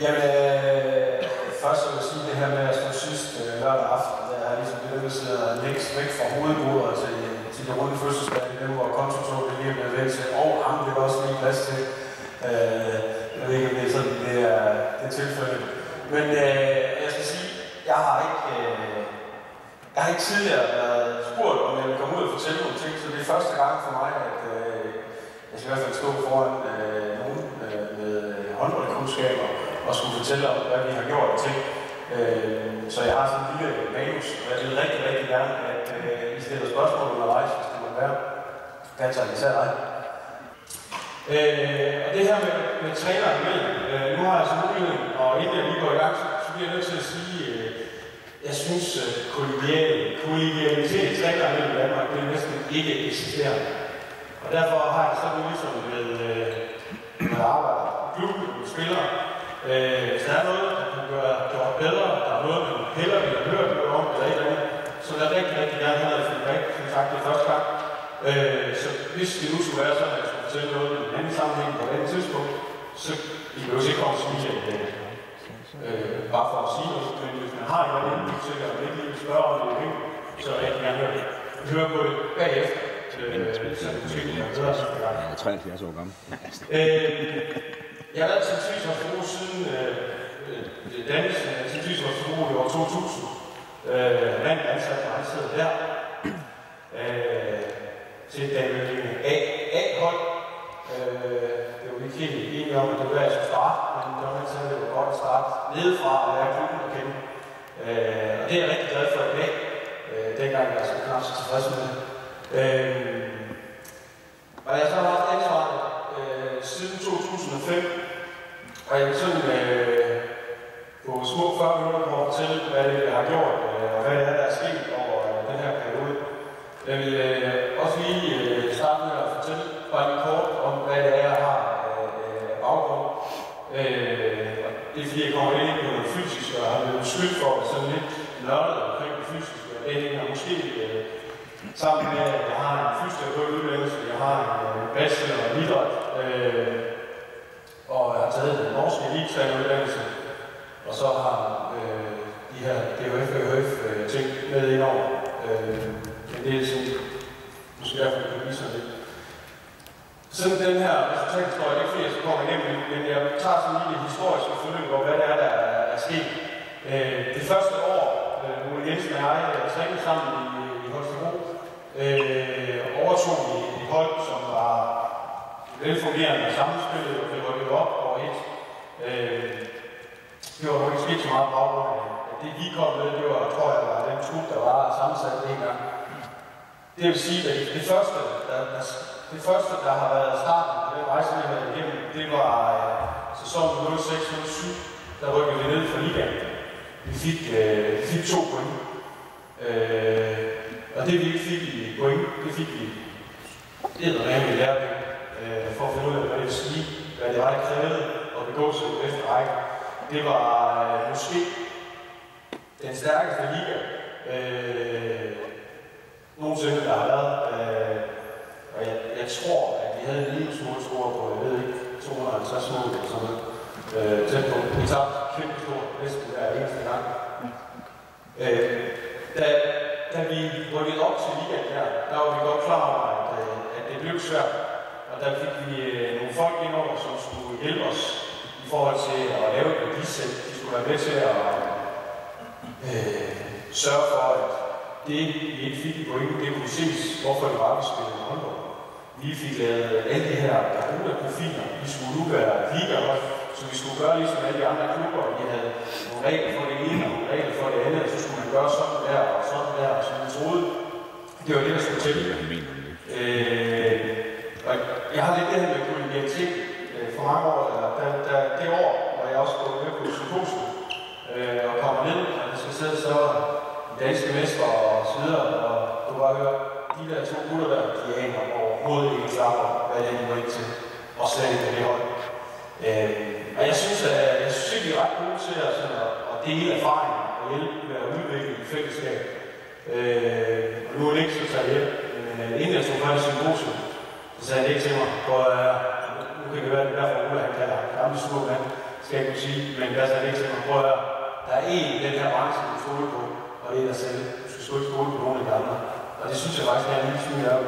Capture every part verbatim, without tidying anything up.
Jamen, øh, først vil jeg sige det her med at stå sidst øh, lørdag aften, der er ligesom det, der sidder længst væk fra hovedbordet til, til det runde fødselsdag, dem hvor kontotoget lige er blevet væk til, og ham det var også lige plads til. Øh, jeg ved ikke, om det er sådan, det er, det er tilfældet. Men øh, jeg skal sige, jeg har ikke, øh, jeg har ikke tidligere været spurgt, om jeg vil komme ud og fortælle nogle ting, så det er første gang for mig, at øh, jeg skal i hvert fald stå foran øh, nogen øh, med håndboldkundskaber og skulle fortælle om, hvad vi har gjort og ting. Øh, så jeg har sådan en lille manus, og jeg vil rigtig, rigtig gerne, at øh, I stiller spørgsmål undervejs, hvis det må være. Ganske især dig. Øh, og det her med, med træneren imellem, øh, nu har jeg så muligheden, og inden jeg lige går i gang, så, så bliver jeg nødt til at sige, øh, jeg synes, at kollegialitet i træneren imellem Danmark, det er næsten ikke eksisterende. Og derfor har jeg sådan ligesom med, øh, med arbejder i klubben, med spillere. Øh, hvis der er noget, der kan gøre gjort bedre, der er noget, man heller vil have hørt noget om, eller et eller andet, så vil jeg rigtig, rigtig gerne have noget feedback, som sagt det første gang. Øh, så hvis det nu skulle være sådan, at jeg skulle fortælle noget i en anden sammenhæng på et andet tidspunkt, så I vil jo ikke komme til mig i dag. Øh, bare for at sige noget, men hvis man har en eller anden usikker, og ikke lige vil spørge om det, så vil jeg rigtig gerne høre det. Vi hører på det bagefter. Jeg er treoghalvfjerds år gammel. Jeg har været til Tvisholmsbro siden dannelsen af Tvisholmsbro i år to tusind. Mand ansat mig, han sidder der. Til den A-hold. Det var ikke helt enige om, at det var der, jeg skulle starte, men det var altid, det var godt at starte nedefra og lære klubben at kende. Og det er jeg rigtig glad for i dag. Dengang jeg så knap så tilfreds med det. Øh, og jeg har så haft ansvaret øh, siden to tusind og fem, og jeg vil sådan øh, på små fyrre minutter komme og fortælle, hvad det jeg har gjort, øh, og hvad det er, der er sket over øh, den her periode. Jeg vil øh, også lige øh, starte med at fortælle bare lige kort om, hvad det er, jeg har øh, baggrund. Øh, og det er fordi, jeg kommer ind på noget fysisk, og jeg har blevet beskyldt for at sådan lidt nørdet omkring det fysiske, og det hænger måske øh, sammen med, at jeg har en fysioterapeut-uddannelse, jeg har en bachelor i idræt, øh, og jeg har taget den norske elite-træneruddannelse, og så har øh, de her D H F og H F øh, ting med indover. Øh, men det er sådan, måske derfor, jeg kan vise lidt. Sådan den her resultathistorie, det er ikke fordi, jeg skal komme igennem, men jeg tager sådan en lille historisk forløb over, hvad det er, der er sket. Øh, det første år, øh, Ole Jensen og jeg trænede sammen i, i Holstebro, Øh, overtog vi et hold, som var velfungerende og sammenspillet, og blev rykket op over et. Øh, det var nok ikke sket så meget på baggrund af, at det vi kom med, det var, tror jeg, var den trup, der var sammensat en gang. Det vil sige, at det første, der, det første, der har været starten på den rejse, vi har været igennem, det var øh, sæsonen nul seks nul syv, der rykkede vi ned fra ligaen. Vi fik, øh, vi fik to point. Øh, Og det vi ikke fik i point, det fik vi eddermame i lærebæk, øh, for at finde ud af, hvad det vil sige, hvad det var, der krævede at begå sig i bedste række. Det var øh, måske den stærkeste liga øh, nogensinde, der har været. Øh, og jeg, jeg tror, at vi havde en lille smule score på, jeg ved ikke, to hundrede og halvtreds mål eller sådan noget. Øh, tæt på. Vi tabte kæmpe stort næsten hver eneste gang. Øh, da, Da vi rykkede op til ligaen her, der var vi godt klar over, at, at det blev svært. Og der fik vi nogle folk indover, som skulle hjælpe os i forhold til at lave et værdisæt. De skulle være med til at øh, sørge for, at det vi ikke fik i point, det kunne ses, hvorfor det var, vi spillede håndbold. Vi fik lavet alle de her profiler. Vi skulle nu være ligahold, så vi skulle gøre ligesom alle de andre klubber. Vi havde nogle regler for det ene og nogle regler for det andet, og så skulle man gøre sådan der og sådan der, og sådan vi troede. Det var det, der skulle til. Øh, og jeg har lidt det her med kollegialitet øh, for mange år, eller da, da, det år, hvor jeg også går med på symposium øh, og kommer ned, og der skal sidde så de danske mestre og så videre, og du bare høre, de der to gutter der, de aner overhovedet ikke klar over, hvad det er, de går ind til, og slet ikke med det hold. Øh, og jeg synes, at jeg synes, at vi er ret gode til at, sådan, at, at dele erfaring og hjælpe med at udvikle i fællesskab. Øh, og nu er det ikke så taget hjem, men øh, inden jeg tog fra det symposium, så sagde han ikke til mig, for uh, nu kan det være, det er derfor, at han kalder ham gamle små mand. Så skal jeg kunne sige, men hvad så er det ikke, så man prøver at der er en i den her branche, du skal stole på, og det er dig selv. Du skal stå ikke stole på nogen af de andre. Og det synes jeg faktisk, det er en lille smule af.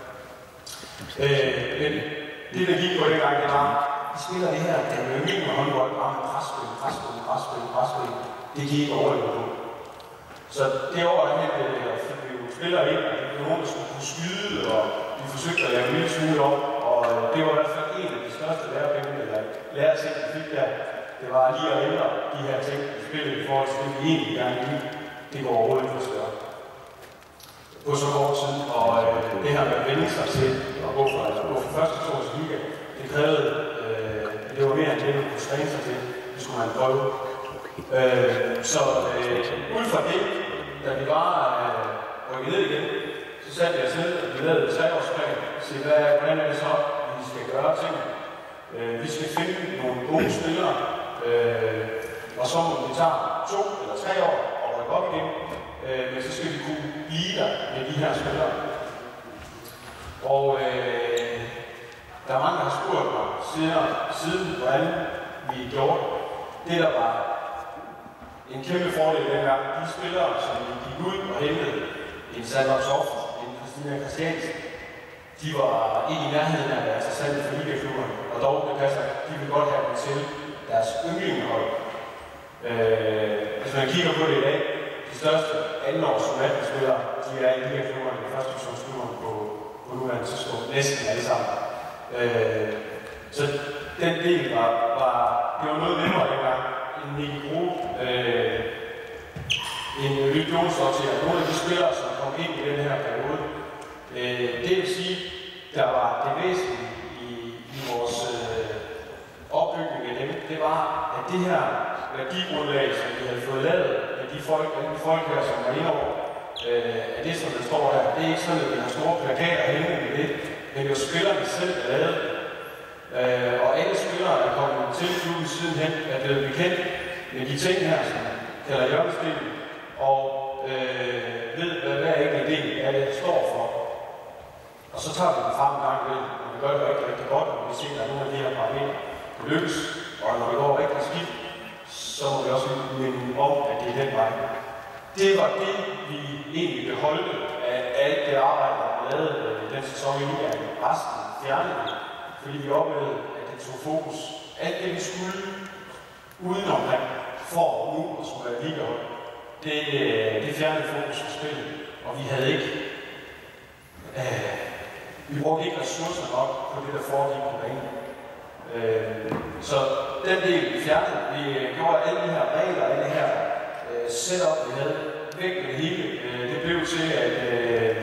Øh, men det, der gik på den gang, det var, vi spiller det her, der er min med håndbold, bare med presspil, presspil, presspil, presspil. Det gik ikke overleve på. Så det år, der fik vi jo spillere ind, og det var nogen, der skulle kunne skyde, og vi forsøgte at lave en lille smule op. Og det var i hvert fald en af de største lærepenge, eller læreting, vi fik der. Det var lige at ændre de her ting, vi spillede i forhold til det, vi egentlig gerne ville. Det går overhovedet ikke for større. På så kort tid, og øh, det her med at vende sig til at gå fra, at gå fra første års liga, det krævede, øh, det var mere end det, man kunne træne sig til. Det skulle man prøve. Øh, så øh, ud fra det, da vi var øh, rykket ned igen, så satte jeg os ned, og vi lavede et treårsplan, og sige, hvad, hvordan er det så, vi skal gøre ting. Øh, vi skal finde nogle gode spillere, øh, og så må vi tage to eller tre år og rykke op igen, øh, men så skal vi kunne blive der med de her spillere. Og øh, der er mange, der har spurgt mig siden, siden hvordan vi gjorde det. Det, der var en kæmpe fordel dengang, de spillere, som vi gik ud og hentede, en Sandra Soft, en Christina Christiansen, de var ikke i nærheden af at være interessante for ligakluberne, og dog, det passer, de vil godt have dem til deres yndlingehold. Øh, hvis man kigger på det i dag, de største andenårs soldatenspillere, de er i ligakluberne, de første divisionskluberne på, på nuværende tidspunkt, næsten alle sammen. Øh, så den del var, var, det var noget nemmere dengang. En Nicky Groth, øh, en Lykke Jonsdottir, nogle af de spillere, som kom ind i den her periode. Øh, det vil sige, der var det væsentlige i, i vores øh, opbygning af dem, det var, at det her værdigrundlag, som vi havde fået lavet med de folk, de folk her, som var indover, øh, af det, som der står der, det er ikke sådan, at vi har store plakater hængende med det, men det var spillerne selv, der lavede det. Øh, og alle spillere, der kom til klubben sidenhen, er blevet bekendt med de ting her, som kalder hjørnestenen, og øh, ved, hvad hver enkelt del af det står for. Og så tager vi den frem en gang ved, og vi gør det rigtig, rigtig godt, og vi ser, at der er nogle af de her parametre, der lykkes, og når det går rigtig skidt, så må vi også minde om, at det er den vej. Det var det, vi egentlig beholdte af alt det arbejde, der var lavet i den sæson i ligaen. Resten fjernede vi, fordi vi oplevede, at det tog fokus. Alt det, vi skulle udenomkring for nu at skulle være ligahold, det, det fjernede fokus på spillet, og vi havde ikke øh, vi brugte ikke ressourcer nok på det, der foregik på banen. Øh, så den del vi fjernede, vi gjorde alle de her regler, alle de her øh, setup, vi havde væk med det hele. Øh, det blev til, at, øh,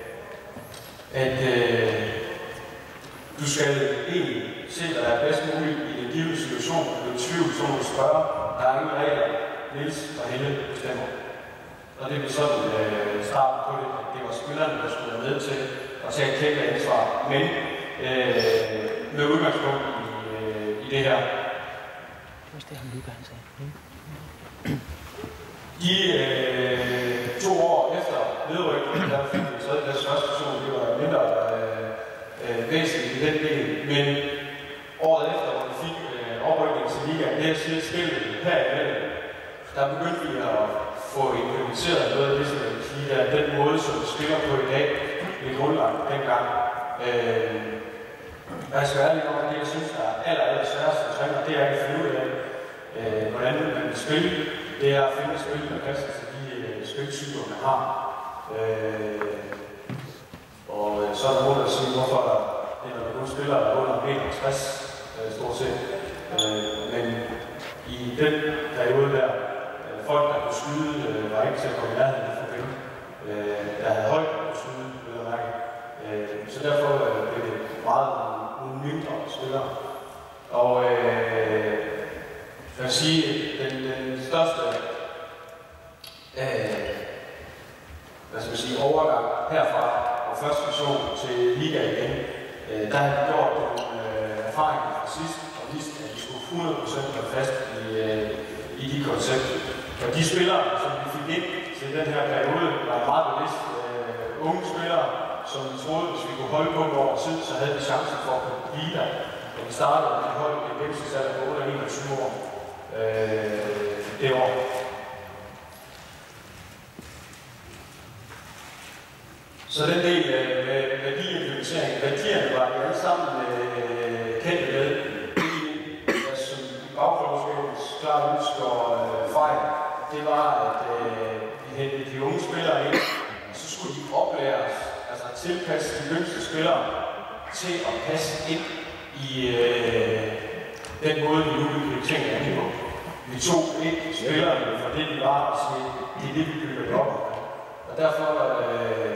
at øh, du skal egentlig se, hvad der er bedst muligt i en given situation. Du er i tvivl, så må du spørge. Der er ingen regler. Niels og Helle bestemmer. Og det blev sådan øh, starten på det. Det var spillerne, der skulle være med til at tage et kæmpe ansvar. Men øh, med udgangspunkt i, øh, i det her. Det er ham Luca, han sagde. De øh, to år efter nedrykningen, der fik vi så deres første person, det var mindre øh, øh, væsentligt i den del. Men året efter, hvor vi fik øh, oprykningen til ligaen, det her spillet her i landet, der begyndte vi at få implementeret noget af det, som jeg vil sige, der den måde, som vi spiller på i dag, blev grundlagt dengang. Øh, jeg skal være lidt om, at det, jeg synes, der er aller, aller sværest at træne, det er ikke at finde ud af, øh, hvordan man vil spille. Det er at finde et spil, der passer til de øh, spiltyper, man har. Øh, og øh, så er der nogen, der siger, hvorfor det er, når man kun spiller under enogtres øh, stort set. Øh, men i den periode der, øh, folk, der kunne skyde, øh, var ikke til at komme i nærheden for dem. Øh, der havde højt at skyde, vil jeg mærke. Øh, så derfor øh, blev det meget nogle mindre spillere. Og øh, jeg vil sige, den, den største øh, hvad skal jeg sige, overgang herfra fra første division til liga igen, øh, der har vi gjort nogle øh, erfaringer fra sidst og vist, at vi skulle hundrede procent være fast i, øh, i de koncepter. Og de spillere, som vi fik ind til den her periode, var meget bevidst øh, unge spillere, som vi troede, hvis vi kunne holde på over tid, så havde vi chancen for at blive der. Og vi startede med hold i gennemsnitsalder på under enogtyve år. øh, det år. Så den del øh, med værdiimplementering, værdierne var de alle sammen øh, kendte med. Altså, bagklogskabens klare ønske og øh, fejl, det var, at øh, vi hentede de unge spillere ind, og så skulle de oplæres, altså tilpasse de yngste spillere til at passe ind i øh, den måde, vi nu vil bygge tingene an på. Vi tog ikke spillerne for det, de var, og sagde, det er det, vi bygger det op. Og derfor øh,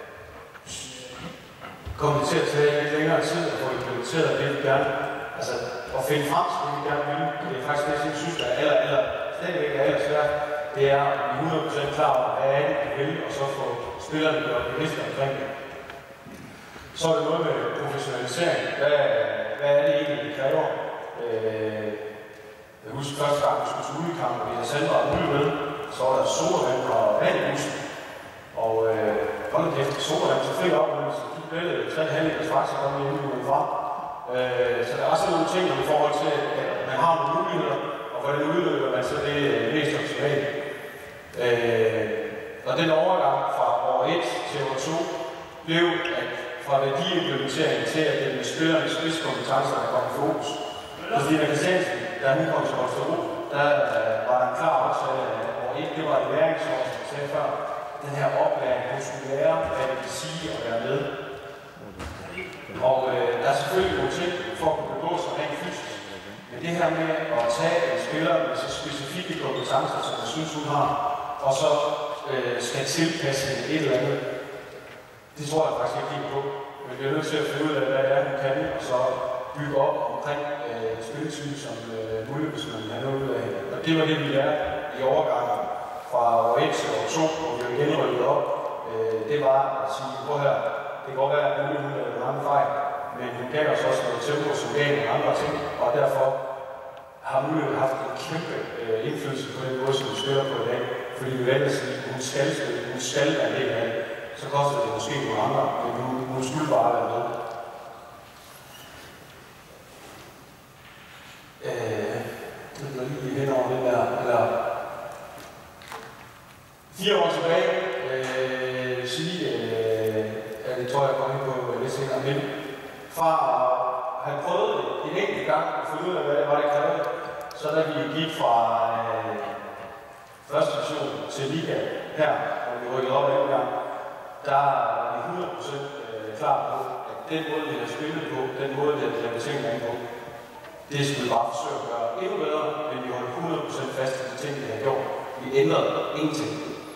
kom det til at tage lidt længere tid at få implementeret det, vi gerne, altså at finde frem til det, vi gerne vil. Det er faktisk det, jeg synes, der er aller, aller, stadigvæk er aller svært. Det er at blive hundrede procent klar over, hvad er det, vi vil, og så få spillerne gjort bevidste omkring det. Så er det noget med professionalisering. Hvad, hvad er det egentlig, det kræver? Øh, jeg husker første gang, vi skulle til udekamp, og vi havde Sandra og Ulle med, så var der sodavand og vand i huset. Og øh, hold da efter sodavand, så fik jeg op, så de billede tre halvdelen straks, så kom vi ind i fra. Øh, så der er også nogle ting i forhold til, at man har nogle muligheder, og hvordan udløber man så det mest optimalt. Øh, og den overgang fra år et til år to blev, at fra værdiimplementering til, at det med spillernes spidskompetencer, der kom i fokus. Christina Christiansen, da hun kom til Holstebro, der øh, var der en klar aftale, at år et, det var et læringsår, som jeg sagde før. Den her oplæring, hun skulle lære, hvad det vil sige at være med. Og øh, der er selvfølgelig nogle ting for at kunne begå sig rent fysisk. Men det her med at tage en spiller med så specifikke kompetencer, som jeg synes, hun har, og så øh, skal tilpasse et eller andet, det tror jeg faktisk ikke helt på. Men vi er nødt til at finde ud af, hvad det er, hun kan, og så bygge op omkring øh, spilletypen som øh, muligt, hvis man har noget ud af hende. Og det var det, vi lærte i overgangen fra år et til år to, hvor vi igen rykket op. Øh, det var at sige, hvor her, det kan godt være, at muligt, hun lavede mange fejl, men hun gav os også noget tempo, som gav nogle andre ting, og derfor har muligt haft en kæmpe øh, indflydelse på den måde, som vi spiller på i dag. Fordi vi valgte at sige, at hun skal spille, hun skal være en del af det. Så koster det måske nogle andre, men hun, hun skulle bare være med. Øh, det er lige hen over det der, eller fire år tilbage, øh, vil sige, øh, at det tror jeg kommer ind på lidt senere, men fra at have prøvet det en enkelt gang og fundet ud af, hvad det var, det krævede, så da vi gik fra øh, første division til liga her, hvor vi rykkede op en gang, der var vi hundrede procent øh, klar på, at den måde, vi har spillet på, den måde, vi har lavet tingene an på, det skulle vi bare forsøge at gøre endnu bedre, men vi holdt hundrede procent fast i de ting, vi havde gjort. Vi ændrede ingenting.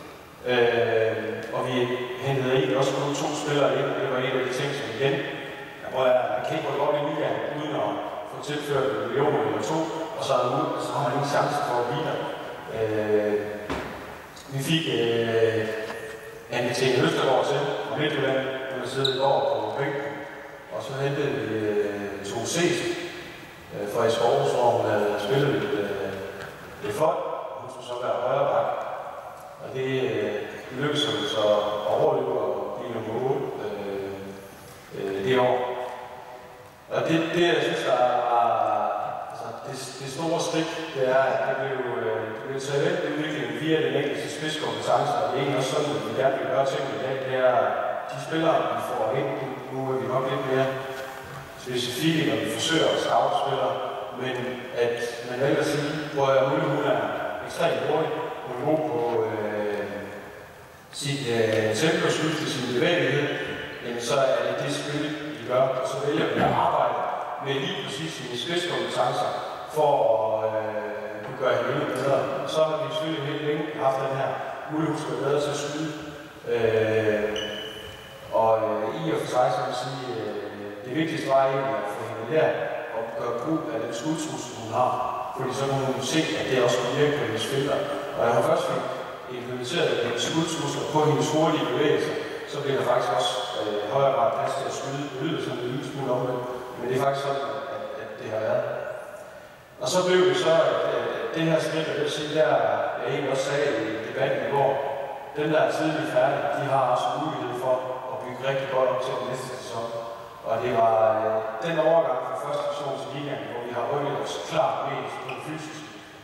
Øh, og vi hentede egentlig også kun to spillere ind, og det var en af de ting, som igen, jeg prøver, man kan ikke rykke op i ligaen uden at få tilført en million eller to, og så, nu, så har man ingen chance for at blive der. Øh, vi fik øh, Anne-Tine Østergaard til fra Midtjylland, hvor vi sidder i går på bænken, og så hentede vi øh, to C's øh, fra i Skovs, hvor hun havde spillet lidt, øh, lidt flot, og hun skulle så være højre bak. Og det øh, lykkedes så at overleve og blive nummer otte øh, øh, det år. Og det, det jeg synes, der er altså, det, det store skridt, det er, at det blev, øh, det blev talentudvikling via den enkelte spidskompetence, og det er egentlig også sådan, at vi gerne vil gøre ting i dag. Det er, de spillere, vi får ind, nu er vi nok lidt mere specifikke, når vi forsøger at scout spillere, men at man vælger at sige, hvor jeg muligt, hun er ekstremt hurtig, hun er god på øh, sit øh, temposkift og sin bevægelighed, jamen, så er det det spil, vi gør, og så vælger vi at arbejde med lige præcis sine spidskompetencer for at øh, kunne gøre hende endnu bedre. Så har vi selvfølgelig helt længe haft den her mulighed, hun skal være bedre til at skyde. Øh, og øh, i og for sig, så vil jeg sige, øh, det vigtigste var egentlig at få hende lært og gøre brug af den skudtrussel, hun har. Fordi så kunne hun se, at det også kunne virke på hendes spillere. Og jeg har først fik implementeret hendes skudtrusler på hendes hurtige bevægelser, så bliver der faktisk også øh, højere grad plads til at skyde. Det lyder sådan en lille smule omvendt, men det er faktisk sådan, at, at det har været. Og så blev det så, at, at det her skridt, jeg vil sige, der jeg egentlig også sagde i debatten i går, dem der er tidligt færdige, de har også mulighed for at bygge rigtig godt op til den næste sæson. Og det var øh, den overgang fra første division til ligaen, hvor vi har rykket os klart mest på fysisk.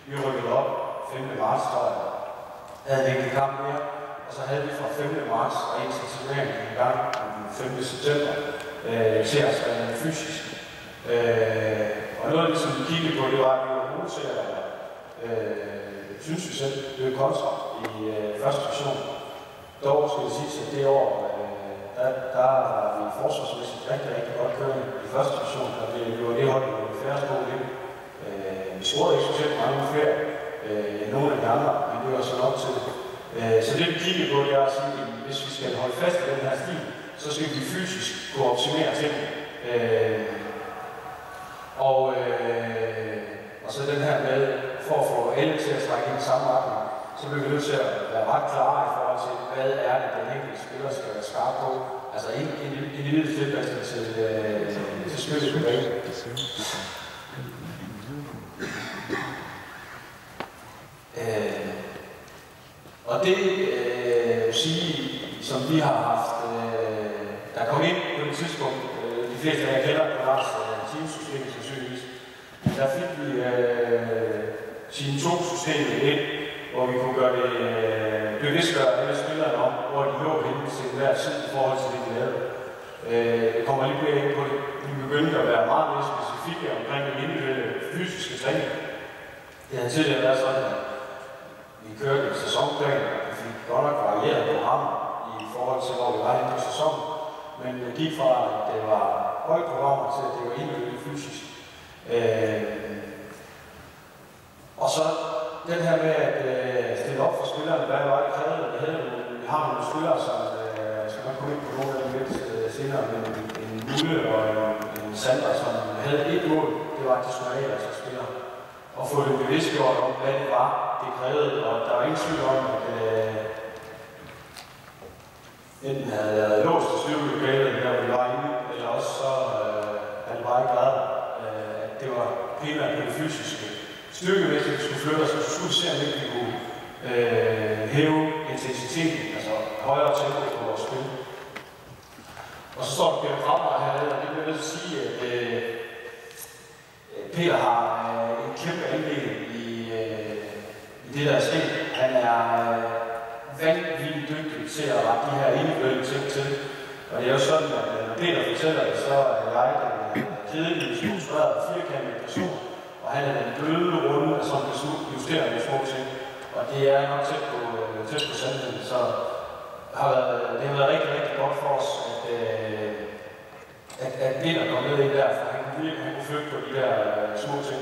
Vi rykkede op femte marts, tror jeg. Havde en enkelt kamp mere, og så havde vi fra femte marts og indtil turneringen i gang den femte september øh, til at træne fysisk. Øh, og noget af det, som vi kiggede på, det var, at vi var gode til at, øh, synes vi selv, løbe kontra i øh, første division. Dog skal det siges, at det år, øh, der, der var vi forsvarsmæssigt rigtig, rigtig godt kørende i første division, og det, det var det hold, vi var færre på det. Øh, vi scorede ikke specielt mange flere øh, end nogle af de andre, men det var så nok til det. Øh, så det vi kiggede på, det er at sige, at hvis vi skal holde fast i den her stil, så skal vi fysisk kunne optimere ting. Øh, og, øh, og så den her med, for at få alle til at trække ind i samme retning, så bliver vi nødt til at være ret klare i forhold til, hvad er det, den enkelte spiller skal være skarp på. Altså individets tilpasning til, øh, til spillet på banen. Øh, og det øh, vil sige, som vi har haft, øh, der kom ind på et tidspunkt, øh, de fleste af jer kender på Lars øh, teamsystem sandsynligvis, der fik vi øh, sine to systemer ind, hvor vi kunne gøre det øh, bevidstgøre alle spillerne om, hvor de lå henne til hver tid i forhold til det, de lavede. Øh, jeg kommer lidt mere ind på det. Vi begyndte at være meget mere specifikke omkring den individuelle fysiske træning. Det havde tidligere været sådan, at vi kørte en sæsonplan, og vi fik godt nok varieret program i forhold til, hvor vi var inde på sæsonen. Men det gik fra, at det var højt programmer til, at det var individuelt fysisk. Øh, og så den her med at øh, stille op for spillerne, hvad var det krævet? Vi, havde, vi har nogle spillere, som øh, skal man komme ind på nogle af dem lidt øh, senere, men en Mulle og en, en Sander, som havde et mål, det var, at de skulle af deres spillere. Og få det bevidstgjort om, hvad det var, det krævede, og der var ingen tvivl om, at øh, enten havde jeg låst til styrkelokalet, der hvor vi var inde, eller også så øh, havde det bare ikke været, øh, at det var primært på det fysiske. Styrkemæssigt skulle flytte os, så skulle vi se, om vi kunne øh, hæve intensiteten, altså højere tempo på vores spil. Og så står der Peter Krabber hernede, og det vil jeg sige, at øh, Peter har øh, en kæmpe andel i, øh, i det, der er sket. Han er øh, vanvittigt dygtig til at rette de her individuelle ting til. Og det er jo sådan, at når Peter fortæller det, så er jeg den kedelige, strukturerede, firkantede person. Og han er den bløde runde, som kan justere med små ting. Og det er nok tæt på, tæt på sandheden. Så har været, det har været rigtig, rigtig godt for os, at, øh, at, at Peter kom ned ind der, for han kunne virkelig han kunne flytte på de der øh, små ting.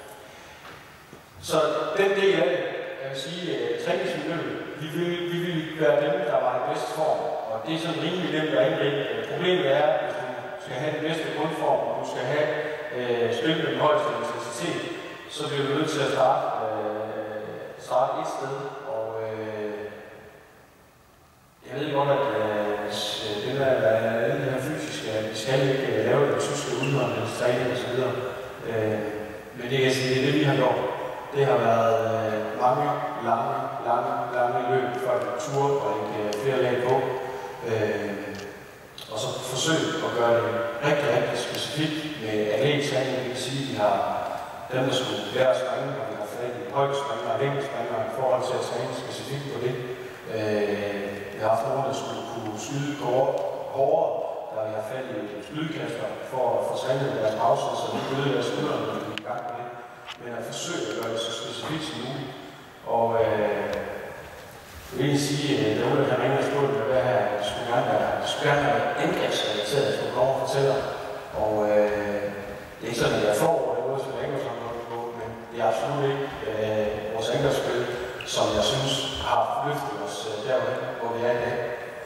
Så den del af det, jeg vil sige, øh, træningsmiljøet, vi vil, vi vil være dem, der var i bedste form. Og det er sådan rimelig nemt at angribe. Problemet er, at hvis du skal have den bedste grundform, og du skal have øh, spillet med den højeste intensitet, så bliver du nødt til at starte, øh, starte et sted. Og øh, jeg ved godt, at øh, det der er den her fysiske, at vi skal ikke øh, lave den tyske udholdningstræning osv. Øh, men det er det, det, vi har gjort. Det har været øh, mange, lange, lange, lange løb, før vi turde og ikke flere lag på. Øh, og så forsøge at gøre det rigtig, rigtig specifikt med atlettræning. Det vil sige, at vi har dem, der skulle lære at springe, og vi har fat i højdespringere og længdespringere i forhold til at træne specifikt på det. Øh, vi har haft nogen, der skulle kunne skyde hårdere, der vi har fat i skydekaster for at få trænet deres pause, så de kunne øde deres skuldre, når de er i gang med det. Men at forsøge at gøre det så specifikt som muligt. Og øh, jeg vil egentlig sige, at der er nogen, der ringer og spurgte mig, hvad her skulle gerne være, skulle gerne være angrebsrelateret, at skulle komme og fortælle. Og øh, det er ikke sådan, at jeg får over det, noget som jeg ikke har noget på, men det er absolut ikke øh, vores angrebsspil, som jeg synes har løftet os øh, derhen, hvor vi er i dag.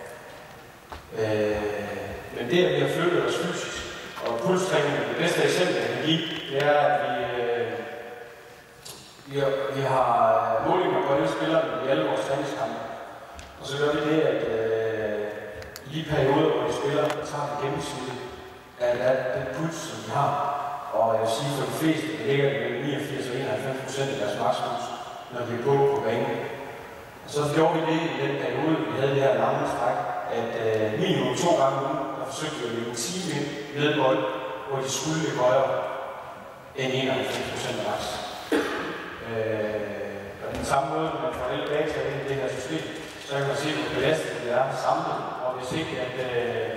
Øh, men det, at vi har flyttet os fysisk, og pulstræning, det bedste eksempel, jeg kan give, det er, at vi øh, Vi har, vi har målinger på alle spillerne i alle vores træningskampe. Og så gør vi det, at øh, i de perioder, hvor de spiller, tager vi gennemsnittet af den puls, som de har. Og jeg vil sige, for de fleste, der ligger det mellem niogfirs og enoghalvfems procent af deres makspuls, når de er på på banen. Og så gjorde vi det i den periode, vi havde det her lange stræk, at øh, minimum to gange ugen, der forsøgte vi at løbe en time ind med bold, hvor de skulle ligge højere end enoghalvfems procent af maks. Øh, og den samme måde, når man får alle data ind i det her system, så kan man se, hvor belastende det er samlet. Og hvis ikke, at, øh,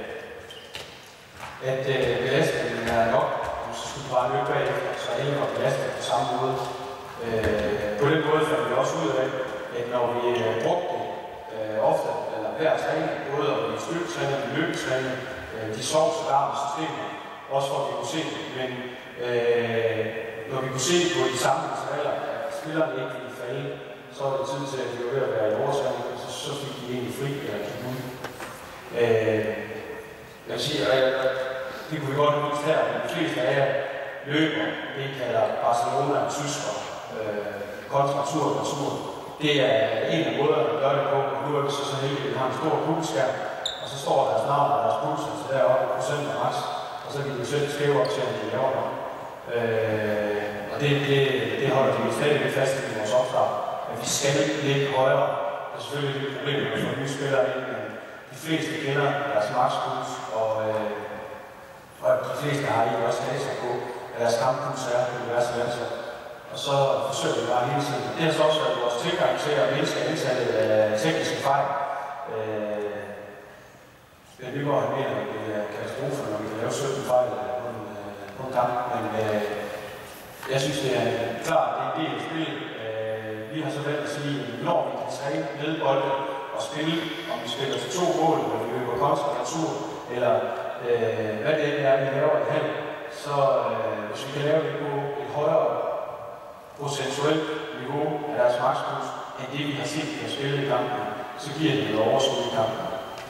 at øh, belastningen er nok, så skulle du bare løbe bagefter, så alle var belastet på samme måde. Øh, på den måde fandt vi også ud af, at når vi øh, brugte det øh, ofte, eller hver træning, både når vi styrketræner, vi løbetræner, øh, de sov så der med systemer, også for at vi kunne se det. Men øh, når vi kunne se på de samme intervaller, at spillerne ikke ville falde, så var det tid til, at vi var ved at være i overtræning, og så, så fik de egentlig fri eller gik ud. Øh, jeg vil sige, at det kunne vi godt have vist her, men de fleste af jer løber, det kalder Barcelona og tysker, øh, kontra tur og tur. Det er en af måderne, der gør det på, og nu er vi så så heldige, at vi har en stor kugleskærm, og så står deres navn og deres pulser til deroppe, procent og max, og så kan de jo selv skrive op til, at de laver noget. Øh, og det, det, det holder de stadigvæk fast i vores opstart, at vi skal ikke ligge højere. Det er selvfølgelig et problem, når vi får nye spillere ind, men de fleste kender deres max-puls, og, øh, og de fleste har ikke også data på, at deres kamppuls er på diverse landshold. Og så forsøger vi bare hele tiden. Det har så også været vores tilgang til at mindske antallet af tekniske fejl. Øh, Men vi går mere, at det er katastrofe, når vi kan lave sytten fejl på en, på en kamp. Men øh, jeg synes, det er klart, det er en del af spillet. Øh, vi har så valgt at sige, at når vi kan træne ned bolden og spille, om vi spiller til to mål, eller vi løber kontra retur, eller øh, hvad det er, vi laver i halv, så øh, hvis vi kan lave det på et højere procentuelt niveau af deres makspuls, end det vi har set, vi har spillet i kampen, så giver det noget overskud i kampen.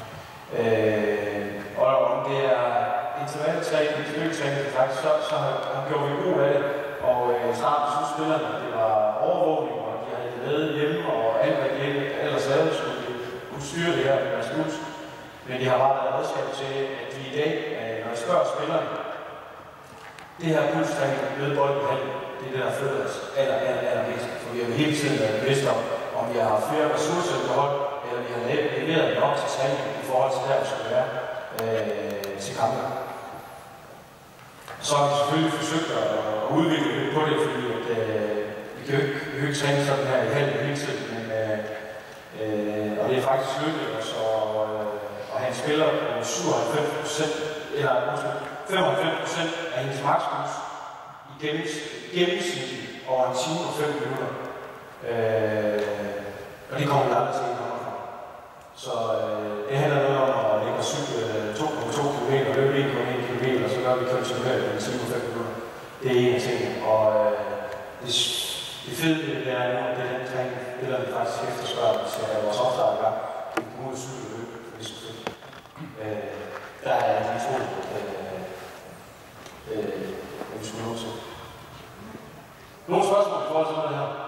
Øh, og om det er intervaltræning, styrketræning, så, så har, har gjort vi brug af det. Og øh, snart synes spillerne, at det var overvågning, og de havde det med hjemme, og alt hvad de ellers lavede, skulle de kunne styre det her med deres puls. Men de har bare været redskab til, at vi i dag, øh, når jeg spørger spillerne, det her pulstræning med bolden i handen, det er det, der flytter os aller, aller, aller mest. For vi har jo hele tiden været bevidst om, om vi har flere ressourcer i behold, eller vi har leveret nok til træning i forhold til der, vi skulle være øh, til kampen. Så har vi selvfølgelig forsøgt at, at udvikle lidt på det, fordi at, øh, vi kan jo ikke, vi kan ikke træne sådan her i halv hele tiden, men øh, øh, og det er faktisk lykkeligt os at, øh, at have en spiller på syvoghalvfems procent, eller femoghalvfems procent af hendes makspuls i gennemsnit over en time og fem minutter. Øh, og det kommer vi aldrig til at komme fra. Så øh, det handler noget om at ligge og cykle to komma to kilometer og løbe en komma en kilometer, og så gør vi kontinuerligt en time og fem minutter. Det er en af tingene. Og øh, det, det fede det er nu, at det er den træning, eller vi faktisk efterspørger, hvis vi skal have vores opstart i gang. Vi kan komme ud og cykle og løbe, for det er selvfølgelig. Øh, der er de to, øh, øh, vi skulle nå til. Nogle spørgsmål i forhold til det her?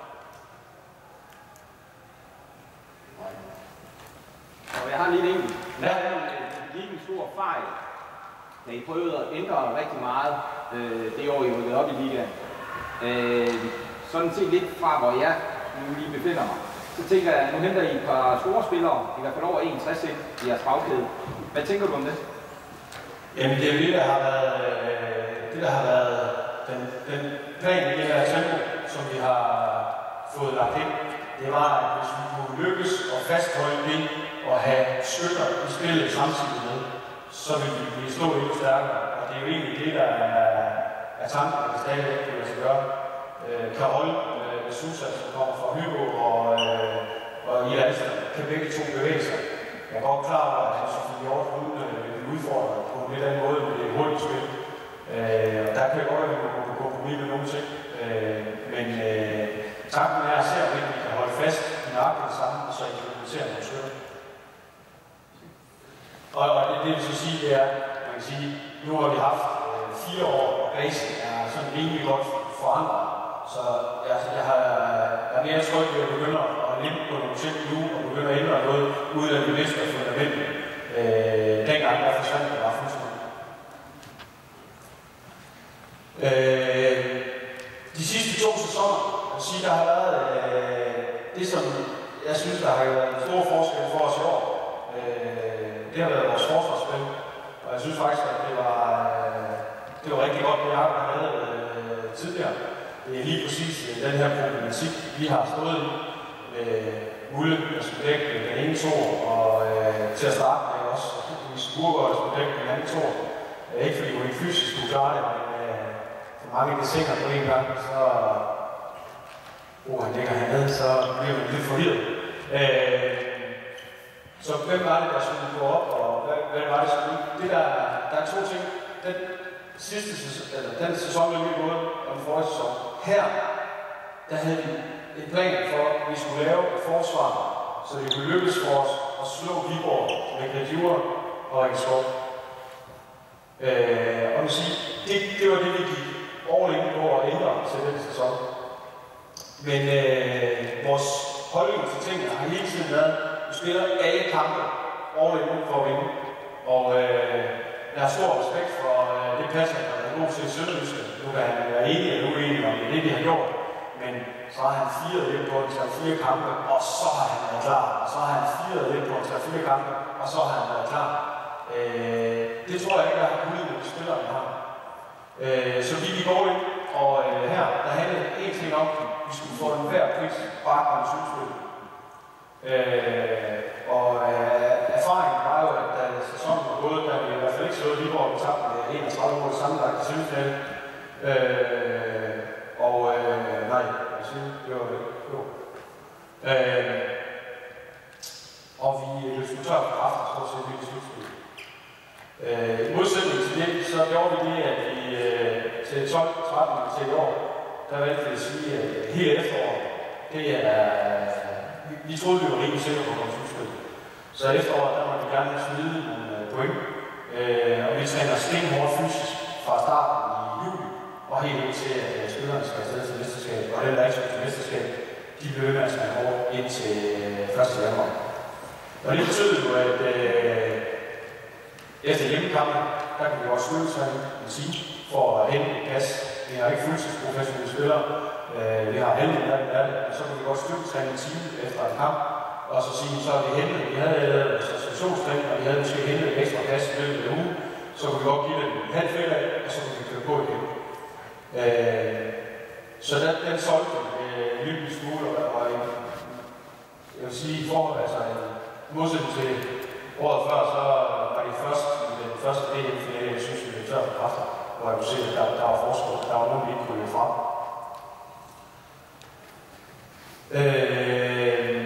Og jeg har lige en enkelt. Ja. Det gik en stor fejl, da I prøvede at ændre rigtig meget øh, det år, I rykkede op i ligaen. Øh, sådan set lidt fra, hvor jeg nu lige befinder mig. Så tænker jeg, nu henter I et par store spillere, i hvert fald over enogtres ind i jeres bagkæde. Hvad tænker du om det? Jamen det er jo det, der har været, øh, det, der har været den, den plan i det her tempo, som vi har fået lagt ind. Det var, at hvis vi kunne lykkes og fastholde det og have skytter i spillet samtidig med, så ville vi blive slået endnu stærkere. Og det er jo egentlig det, der er, er tanken, at det stadigvæk kan lade sig gøre. Øh, Karol med øh, Susa, som kommer fra Hybo og, øh, og i Alster, kan begge to bevæge sig. Jeg er godt klar over, at han selvfølgelig Hjort vil blive udfordret på en lidt anden måde med det hurtige spil. Øh, og der kan jeg godt være, at vi må gå på kompromis med nogle ting. Øh, men øh, tanken er at se, om vi kan holde fast i nøjagtigt det samme, og så implementere nogle skytter. Og, og det, det vil så sige, det er, man kan sige, nu har vi haft øh, fire år, og basen er sådan rimelig godt forandret. Så jeg, jeg, har, jeg er mere tryg ved at begynde at limpe på nogle ting nu, og begynde at ændre noget, uden at vi mister fundamentet. Øh, dengang der forsvandt det bare fuldstændig. Øh, de sidste to sæsoner, jeg vil sige, der har været øh, det, som jeg synes, der har været en stor forskel for os i år. Øh, det har været vores forsvarsspil, og jeg synes faktisk, at det var, øh, det var rigtig godt, det arbejde, vi havde øh, tidligere. det er lige præcis den her problematik, vi har stået i med Ulle og Skodæk den ene tor, og øh, til at starte med også Burger og Skodæk den anden tor. Øh, ikke fordi hun ikke fysisk kunne klare det, men øh, for mange desinger på en gang, så oh, han ligger hernede, så bliver man lidt forvirret. Øh, så hvem var det, der skulle gå op, og hvad, hvad var det, der skulle det der, der er to ting. Den sidste sæson, eller den sæson, vi lige gået, og den forrige sæson. Her, der havde vi et plan for, at vi skulle lave et forsvar, så det kunne lykkes for os at slå Viborg med Gradjure og Ringskov. Øh, og man sige, det, det var det, vi gik all in på at ændre til den sæson. Men øh, vores holdning til tingene har hele tiden været, at vi spiller alle kampe all in for at vinde. Og øh, jeg har stor respekt for øh, det passer, der er god til Sønderjyske. Nu kan han være enig eller uenig om det, det de har gjort. Men så har han firet lidt på en tre fire kampe, og så har han været klar. Og så har han firet lidt på en tre fire kampe, og så har han været klar. Øh, det tror jeg ikke, der har kunnet med de spillere, vi har. Øh, så vi gik all in, og øh, her, der handlede en ting om, at vi skulle få en hver pris bare komme slutspil. Øh, og øh, erfaringen var jo, at da sæsonen var gået, der vi i hvert fald ikke slået Viborg, vi tabte med enogtredive mål sammenlagt i semifinalen. Øh, og øh, nej, jeg synes, det var det. Jo. Øh, og vi løb sgu tør for kræfter, så set vi i slutspil. Øh, I modsætning til det, så gjorde vi det, at vi øh, til tolv tretten til i år, der valgte vi at sige, at hele efteråret, det er, vi, vi troede, vi var rigtig sikre på vores slutspil. Så efteråret, der må vi gerne smide nogle point, øh, og vi træner stenhårdt fysisk fra starten i juli, og helt ud til, at spillerne skal afsted til mesterskab, og den der ikke skal til mesterskab, de bliver ved med at smage hårdt indtil første januar. Og det betyder jo, at øh, efter hjemmekampen, der kan vi også skylletræne en time for at hente et pas. Vi har ikke fuldtidsprofessionelle spillere. Øh, vi har halvdelen af dem af det, og så kan vi godt styrketræne en time efter en kamp. Og så sige, så har vi hentet, vi havde lavet stationstræning, og vi havde måske hentet et ekstra pas i løbet af ugen. Så kunne vi godt give det en halv ferie, og så kunne vi køre på igen. Øh, så den, den solgte øh, en lille smule, og en, jeg vil sige, i forhold altså en modsætning til året før, så var det først i den første D M-finale, jeg synes, vi blev tør for kræfter, hvor jeg kunne se, at der, der var forskel, der var nogen, vi ikke kunne løbe fra. Øh,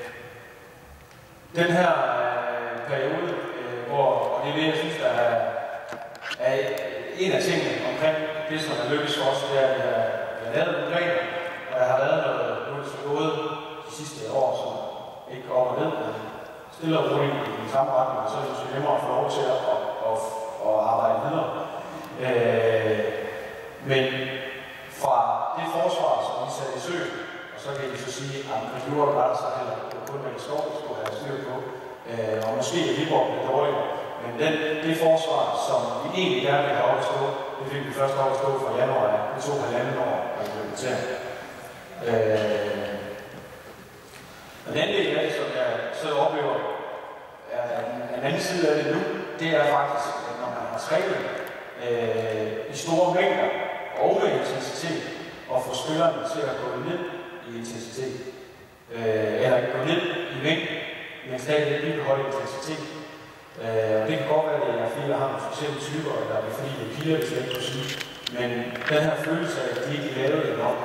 den her øh, periode, øh, hvor, og det er det, jeg synes, der er, er en af tingene omkring det, som er lykkes for os, det er, at vi har, vi har lavet nogle planer, og der har været noget, nu er det så gået de sidste år, som ikke går op og ned, men stille og roligt i den samme retning, og så er det måske nemmere at få lov til at, at, at, at arbejde videre. Øh, men fra det forsvar, som vi satte i sø, og så kan I så sige, at Gradjure var der så heller kun med skov, vi skulle have styr på, øh, og måske er Viborg lidt dårligere. Men den, det forsvar, som vi egentlig gerne vil have op at stå, det fik vi først op at stå fra januar, det tog halvanden år at implementere. Øh, og den anden del af det, som jeg så oplever, er en anden side af det nu, det er faktisk, at når man har trænet øh, i store mængder og med intensitet, og få spillerne til at gå ned i intensitet, øh, eller gå ned i mængden, men stadig ikke beholde intensitet. Øh, og det kan godt være, at det er fordi, der har nogle specielle typer, eller det er fordi, det er piger, hvis jeg ikke kunne sige. Men den her følelse af, at de ikke lavede det nok,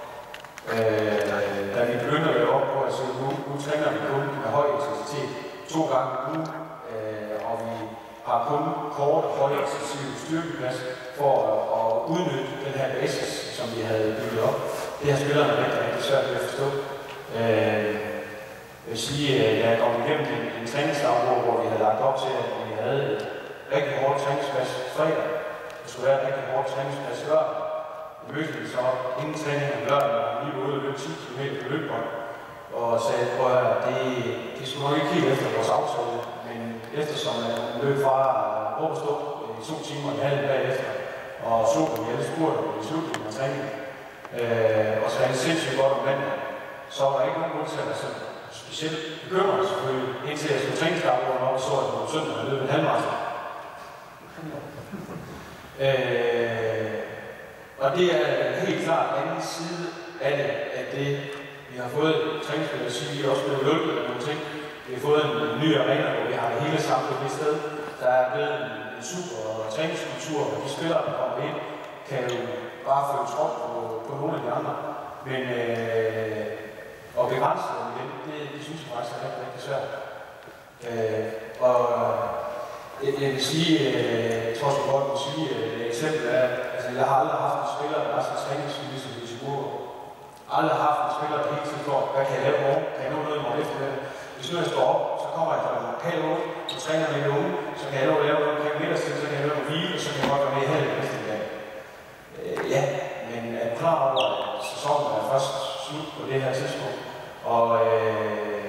øh, da vi begynder at lave op på at sige, nu, nu træner vi kun med høj intensitet to gange om ugen, øh, og vi har kun kort og høj intensiv styrkeplads for at, at udnytte den her basis, som vi havde bygget op. Det har spillerne rigtig, rigtig svært ved at forstå. Øh, jeg vil sige, at jeg går igennem en, en træningsdagbog, hvor vi havde lagt op til, at vi havde et rigtig hårdt træningsplads fredag. Det skulle være et rigtig hårdt træningsplads lørdag. Vi mødte vi så inden træning om lørdag, og vi var ude og løbe ti kilometer på løbebånd. Og sagde, at det, det skulle nok ikke helt efter vores aftale, men eftersom jeg løb fra råb og stå i to timer og en halv bagefter, og så på de alle spurgte i slutningen af træningen, øh, og så havde det sindssygt godt om mandag, så var der ikke nogen grund til at være sådan specielt bekymret selvfølgelig, indtil jeg skulle træningsdagbordene op og så, at det var søndag, og løb en halvmarathon. øh, og og det er helt klart anden side af det, at det, vi har fået træningsspil at sige, vi er også blevet hjulpet af nogle ting. Vi har fået en, en ny arena, hvor vi har det hele samlet det sted. Der er blevet en, en super træningskultur, og de spillere, der kommer ind, kan jo bare følge trop på, på nogle af de andre. Men øh, at begrænse dem igen, det, det synes jeg faktisk er rigtig, rigtig svært. Øh, og jeg, jeg vil sige, øh, Torsten Borg vil sige, øh, et eksempel er, altså jeg har aldrig haft en spiller, der er så træningsvillig som Lise Burger. Aldrig haft en spiller, der hele tiden står, hvad kan jeg lave morgen? Kan jeg nå noget i morgen eftermiddag? Hvis nu jeg står op, så kommer jeg fra en lokal unge, og træner med en unge, så kan jeg nå at lave noget, kan jeg middagstid, så kan jeg lave noget hvile, og så kan jeg godt være med i halv næste dag. Øh, ja, men er du klar over, at sæsonen er først slut på det her tidspunkt? Og øh,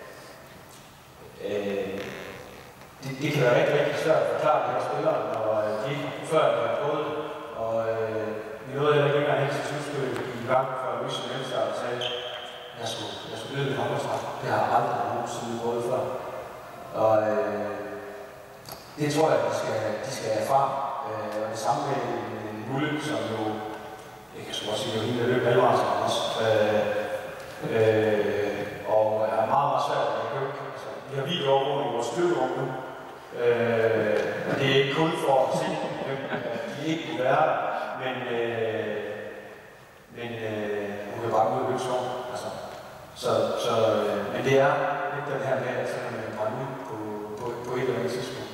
øh, det, det kan være rigtig, rigtig svært at forklare de her spillere, når de før de har prøvet det. Og øh, vi nåede heller ikke engang helt til slutspillet i gang for at løse en og sagde, jeg skulle, jeg skulle løbe i håndboldstraf. Det har jeg aldrig nogensinde prøvet før. Og øh, det tror jeg, de skal, de skal erfare. Øh, og det samme med en Mulle, som jo, jeg kan sgu også sige, at hende der løb halvmarathon også. Øh, øh, og er meget, meget svært at købe. Altså, vi har videoovervågning i vores støvrum nu. Øh, det er ikke kun for at se, at de ikke kunne være der, men, øh, men øh, hun kan bare gå ud og løbe sjov. Altså, så, så, øh, men det er lidt den her med, at så kan man brænde ud på, på, på et eller andet tidspunkt.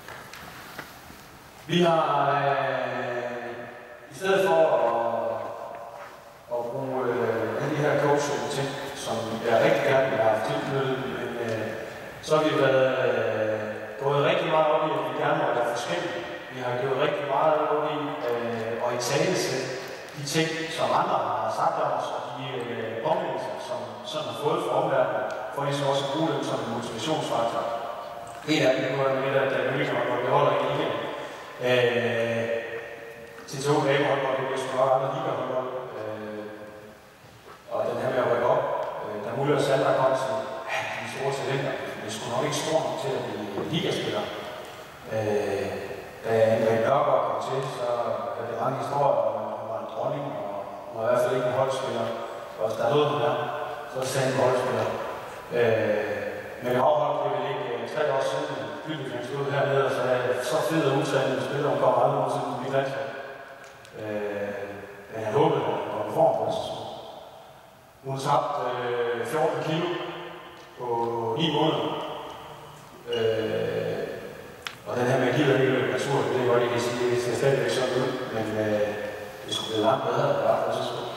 Vi har øh, i stedet for at, at bruge øh, alle de her coaching-ting, som jeg rigtig gerne vil have haft tilknyttet, men øh, så har vi været øh, gået rigtig meget op i, at vi gerne må være forskellige. Vi har gjort rigtig meget op i øh, at italesætte de ting, som andre har sagt om os, og de øh, påmindelser, som sådan har fået fra omverdenen, for at de så også bruge dem som en motivationsfaktor. En af dem, det var det, at der mulighed hvor vi holder ikke igen. Øh, til to dage håndbold, det bliver sgu nok andre liga håndbold. Øh, og den her med at rykke op, øh, der er muligt at Sandra kom til, ja, de store talenter, det skulle nok ikke stå nok til at blive ligaspiller. Øh, da André Nørgaard kom til, så er det mange historier, og hun var en dronning, og hun var i hvert fald ikke en holdspiller. Og der lød hun der, så sagde han en holdspiller. Øh, men jeg afholdt det vel ikke tre år siden, Bydelig stod hernede og sagde, så fed og udtagende spiller, hun kommer aldrig nogensinde til mit landshold. Øh, men jeg håbede, at hun var en form på det tidspunkt. Hun har tabt øh, fjorten kilo på ni måneder. Øh, og den her med at give dig ikke natur, det er godt, jeg kan sige, at det ser stadigvæk sådan ud, men øh, det skulle blive langt bedre, det var på det tidspunkt.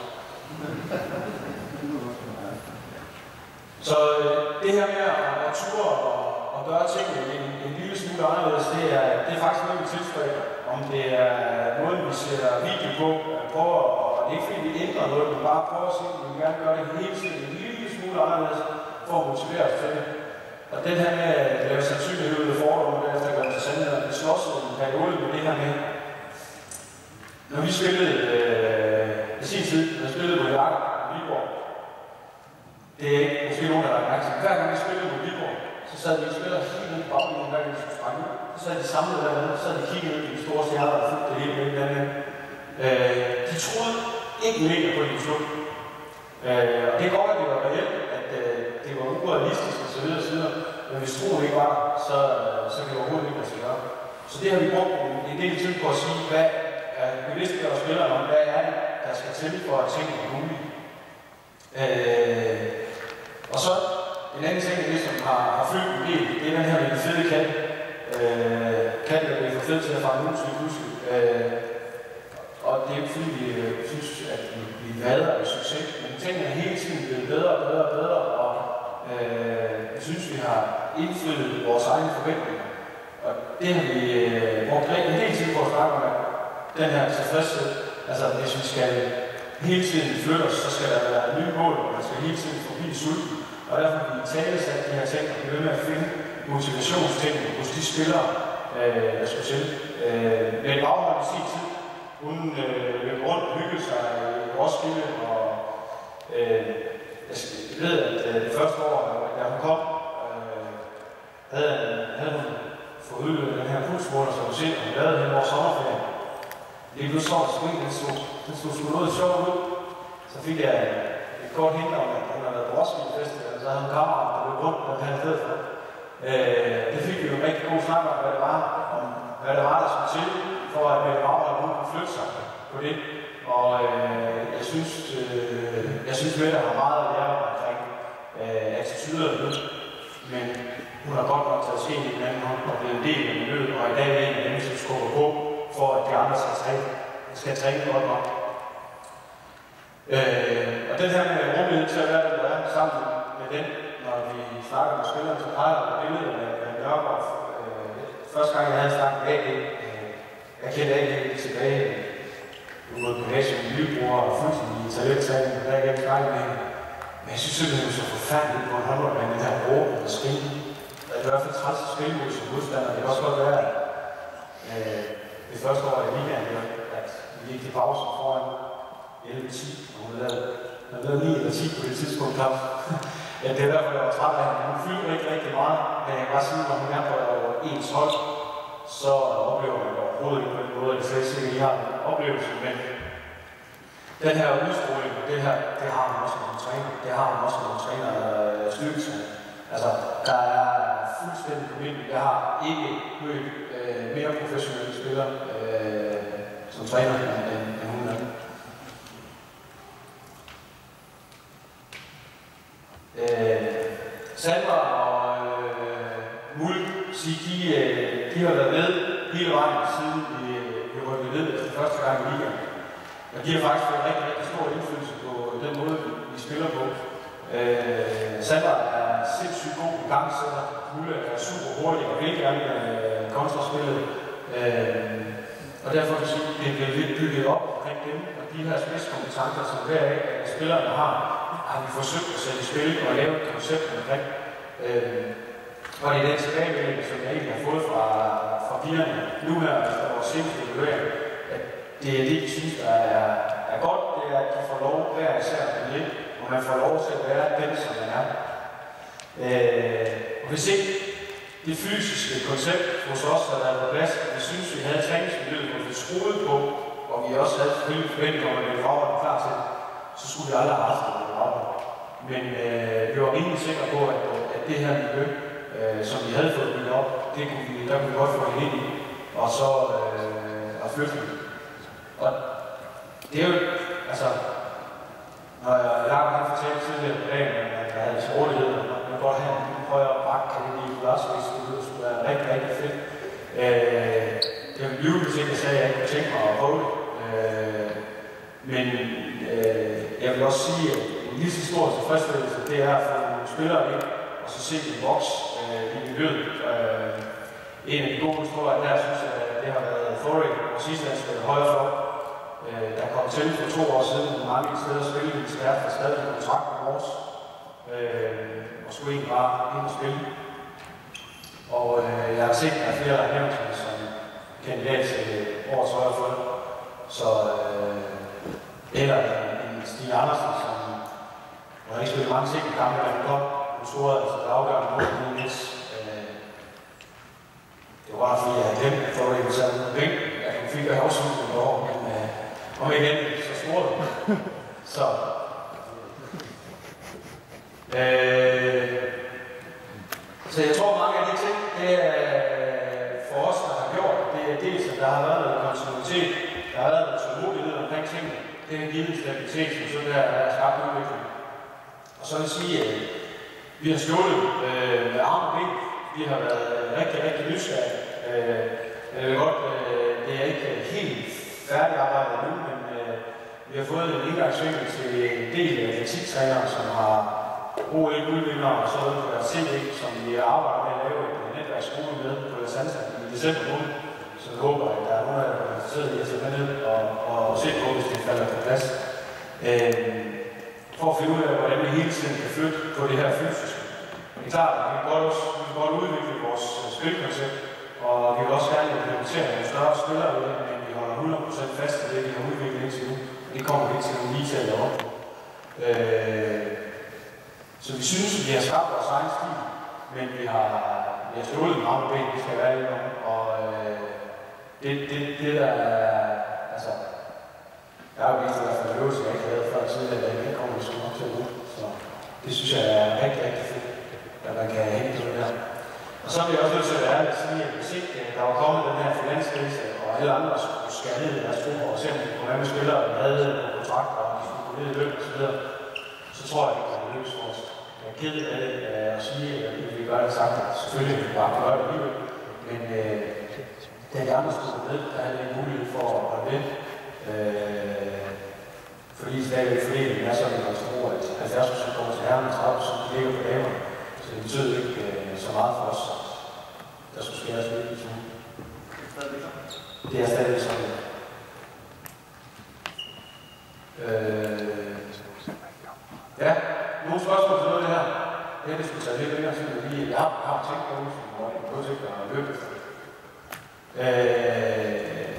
Så øh, det her med at ture og, og gøre tingene en, en lille smule anderledes, det er, det er faktisk noget, vi tilstræber. Om det er måden, vi ser video på, prøver, og det er ikke fordi, vi ændrer noget, men bare prøver at se, at vi vil gerne gøre det hele tiden en lille smule anderledes, for at motivere os til det. Og den her med at lave sandsynlighed ud af fordomme, og derefter gøre til sandhed, vi slås en periode med det her med. Når vi spillede øh, i sin tid, når vi spillede mod Jakob og Viborg, det er ikke måske nogen, der er mærke til. Hver gang vi spillede mod Viborg, så sad vi og spillede helt ned på baglinjen, hver gang vi skulle sprænge ud. Så sad de samlet dernede, så sad de kigget ud i de store stjerner, og fulgte det hele med hinanden. Øh, de troede ikke mere på det slut. Øh, og det er godt, at det var reelt, at øh, det var urealistisk og så videre og så videre. Men hvis troen ikke var, så, så kan det overhovedet ikke lade sig gøre. Så det har vi brugt en del tid på at sige, hvad er bevidsthed og spillerne om, hvad er det, der skal til for at tingene er mulige. Øh, og så en anden ting, det som har, har fyldt en del, det er den her med den fede kat. Øh, kat, der bliver for fed til at fange mus lige pludselig. Øh, og det er ikke fordi, vi øh, synes, at vi, vi vader af succes, men tingene er hele tiden blevet bedre og bedre og bedre, og øh, jeg synes, vi har indfriet vores egne forventninger. Og det har vi øh, brugt en hel tid på at snakke om, den her tilfredshed. Altså, hvis vi skal hele tiden flytte os, så skal der være nye mål, og man skal hele tiden forbi sulten. Og derfor har vi talt sig de her ting, og vi vil med at finde motivationsting hos de spillere, øh, der skulle til. Øh, men Bagholm i sin tid, hun øh, løb rundt og hyggede sig i Roskilde, og øh, jeg ved, at øh, det første år, da hun kom, øh, havde, havde hun fået udløbet den her pulsmåler, som hun selv, og hun lavede hen over sommerferien. det blev så sgu ikke, den stod, den stod sgu noget sjovt ud. Så fik jeg et kort hint om, at hun havde været på Roskilde Festival, så havde hun kammerat, der blev rundt, der havde stedet for. Øh, det fik vi jo en rigtig god snak om, hvad det var, om hvad det var, der skulle til, for at Mette Bauer kunne flytte sig på det. Og øh, jeg synes, øh, jeg synes, Mette har meget at lære omkring øh, attityder og lød. Men hun har godt nok taget skeen i den anden hånd og blevet en del af miljøet, og i dag er en af dem, som skubber på, for at de andre skal træne, skal træne godt nok. Øh, og den her med rummelighed til at være det, der er sammen med den, når vi snakker med spillerne, så peger der et billede af, af Nørgaard. Øh, første gang, jeg havde snakket med A G, øh, jeg kendte A G tilbage, du var på gymnasiet med lillebror og fuldstændig i talenttræning, og der er jeg ikke snakket med hende. Men jeg synes simpelthen, det er så forfærdeligt på en håndboldmand, den her råb og skrige. Det er i hvert fald træls at spille mod som modstander. Det kan også godt være, at øh, det første år i ligaen, at vi gik til pausen foran elleve ti, og hun havde lavet ni eller ti på det tidspunkt. Ja, det er derfor, jeg var træt af hende. Hun fyldte ikke rigtig meget, men jeg kan bare sige, at når hun er på ens hold, så oplever man overhovedet ikke på den måde. Det er slet ikke sikkert, at I har en oplevelse, men den her udstråling, det her, det har man også nogle træner. Det har man også nogle træner øh, styrkelse. Altså, der er fuldstændig formidlet. Jeg har ikke mødt øh, mere professionelle spillere øh, som træner, end, end hun er. Øh, Sandra og øh, Muld, de, øh, de har været med hele vejen siden vi, vi rykkede ned efter første gang i ligaen. Og de har faktisk fået rigtig, rigtig stor indflydelse på den måde, vi spiller på. Øh, Sandra er sindssygt god i gangsætter. Mulle er super hurtig og vil gerne øh, kontraspillet. Øh, og derfor vil sige, det bliver lidt bygget op omkring dem. Og de her spidskompetencer, som hver af spillerne har, har vi forsøgt at sætte i spil og lave et koncept omkring. Øh, og det er den tilbagemelding, som jeg egentlig har fået fra, fra pigerne nu her, efter vores seneste evaluering, at det er det, de synes, der er, er godt, det er, at de får lov hver især at blive lidt, og man får lov til at være den, som man er. Øh, og hvis ikke det fysiske koncept hos os har været på plads, vi synes, vi havde træningsmiljøet, hvor vi troede på, og vi også havde selvfølgelig forventet om, at vi var klar til det, så skulle vi aldrig have haft det. Men øh, vi var rimelig sikre på, at, at det her miljø, øh, som vi havde fået bygget op, det kunne vi, der kunne vi godt få det ind i, og så øh, at flytte det. Og det er jo, altså, når jeg Jacob har fortalt tidligere på dagen, at jeg havde til rådighed, og man kan godt have en højere bakke, kan det blive glasvis, det skulle være rigtig, rigtig fedt. Øh, jeg ville blive, hvis ikke jeg sagde, at jeg ikke kunne tænke mig at prøve det. Øh, men øh, jeg vil også sige, at en lige så stor tilfredsstillelse, det er at få nogle spillere ind, og så se dem vokse øh, i miljøet. Øh, en af de gode historier der, synes jeg, at det har været Thorik, og sidst han spillede højre for, øh, der kom til for to år siden, og mange steder spillede vi skært for stadig kontrakt med vores, øh, og skulle egentlig bare ind og spille. Og øh, jeg har set, at der er flere, der har nævnt det som kandidat til årets højre for. Så øh, eller en Stig Andersen, som har ikke spillet mange ting i kampe, der han kom. Hun scorede altså det afgørende mål på Niels. Øh, det var bare fordi, jeg havde glemt, at få det sad ud af bænken. Jeg fik det også ud på år, men øh, om igen, så scorede det. Så. Øh, så jeg tror, mange af de ting, det er for os, der har gjort, det er dels, at der har været noget kontinuitet, der har været noget tålmodighed omkring tingene. Det er en givet stabilitet, som så der er skabt udvikling. Og så vil jeg sige, at vi har stjålet øh, med arme og ben. Vi har været rigtig, rigtig nysgerrige. Øh, jeg ved godt, øh, det er ikke helt færdigarbejdet nu, men øh, vi har fået en indgangsvinkel til en del af atletiktrænere, som har O L-guldvindere og så noget på deres C V, som vi arbejder med at lave et netværksskole med på Los Angeles i december måned. Så jeg håber, at der er nogen af jer, der er interesseret i at tage med ned og, og se på, hvis det falder på plads. Øh, for at finde ud af, hvordan vi hele tiden kan flytte på det her fysiske. Det er klart, at vi kan godt, også, vi kan godt udvikle vores spilkoncept, og vi vil også gerne implementere nogle større spillere i det, men vi holder hundrede procent fast i det, vi har udviklet indtil nu. Det kommer vi ikke til nogle lige til at lave op på. Øh, så vi synes, at vi har skabt vores egen stil, men vi har, vi har stjålet en ramme ben, det skal være lidt om. Og øh, det, det, det, der er altså, der er jo vist i hvert fald øvelse, jeg ikke havde før tidligere, at jeg kommer sgu nok til at bruge. Så det synes jeg er rigtig, rigtig fedt, at man kan hænge på det her. Og så bliver jeg også nødt til at være ærlig at sige, at hvis ikke der var kommet den her finanskrise, og alle andre skulle skære ned i deres grupper, og se på mange spillere, der havde kontrakter, og de skulle gå ned i løn og så videre, så tror jeg ikke, at det løs for os. Jeg er ked af det at sige, at vi vil gøre det sagt, at selvfølgelig vil vi bare gøre det alligevel. Men øh, da de andre skulle gå ned, der havde en mulighed for at holde ved. Øh, fordi stadigvæk fordelingen er sådan, at man tror, at halvfjerds procent kommer til herren, og tredive procent ligger på damerne. Så det betyder ikke øh, så meget for os, at der skulle skæres lidt i sådan. Det er stadigvæk sådan. Øh, ja, nogle spørgsmål til noget af det her. Ja, det skulle tage lidt længere tid, at vi har, har tænkt på det, som jeg kunne tænke mig at løbe efter. Øh,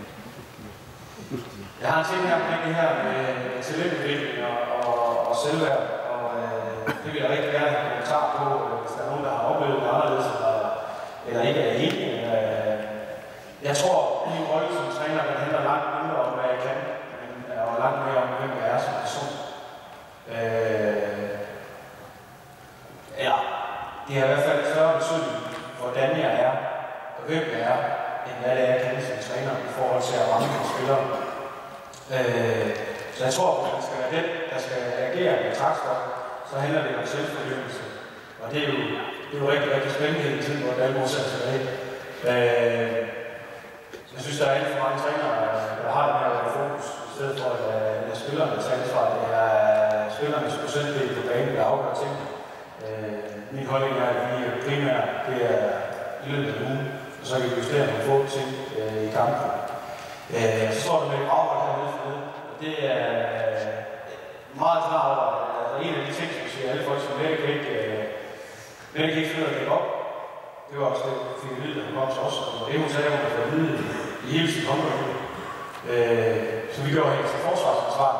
jeg har en ting her omkring det her med talentudvikling og, og, og selvværd, og øh, det vil jeg rigtig gerne have kommentar på, hvis der er nogen, der har oplevet det anderledes, eller, eller ikke er enige. Øh, jeg tror, at min rolle som træner, den handler langt mindre om, hvad jeg kan, men og langt mere om, hvem jeg er som person. Øh, ja, det har i hvert fald større betydning, hvordan jeg er, og hvem jeg er, end hvad det er, jeg kan som træner i forhold til at ramme mine spillere. Øh, så jeg tror, at man skal være den, der skal reagere med trækstop, så handler det om selvforløbelse. Og det er jo, det er jo rigtig, rigtig spændende hele tiden, hvor det er modsat tilbage. Øh, jeg synes, der er alt for mange trænere, der har den her fokus, i stedet for at lade spillerne tage ansvar. Det er spillernes procentdel på banen, der afgør ting. Øh, min holdning er, at vi primært det er i løbet af ugen, og så kan vi justere nogle få ting øh, i kampen. Øh, så står der med et afhold hernede for det, og det er meget klar over, altså en af de ting, som siger alle folk, som Mette kan ikke, øh, Mette kan ikke finde at lægge op. Det var også det, vi fik at vide, da hun kom til os, og det hun sagde, hun har fået at vide i hele sin håndbold. Øh, så vi gjorde hende til forsvarsansvar.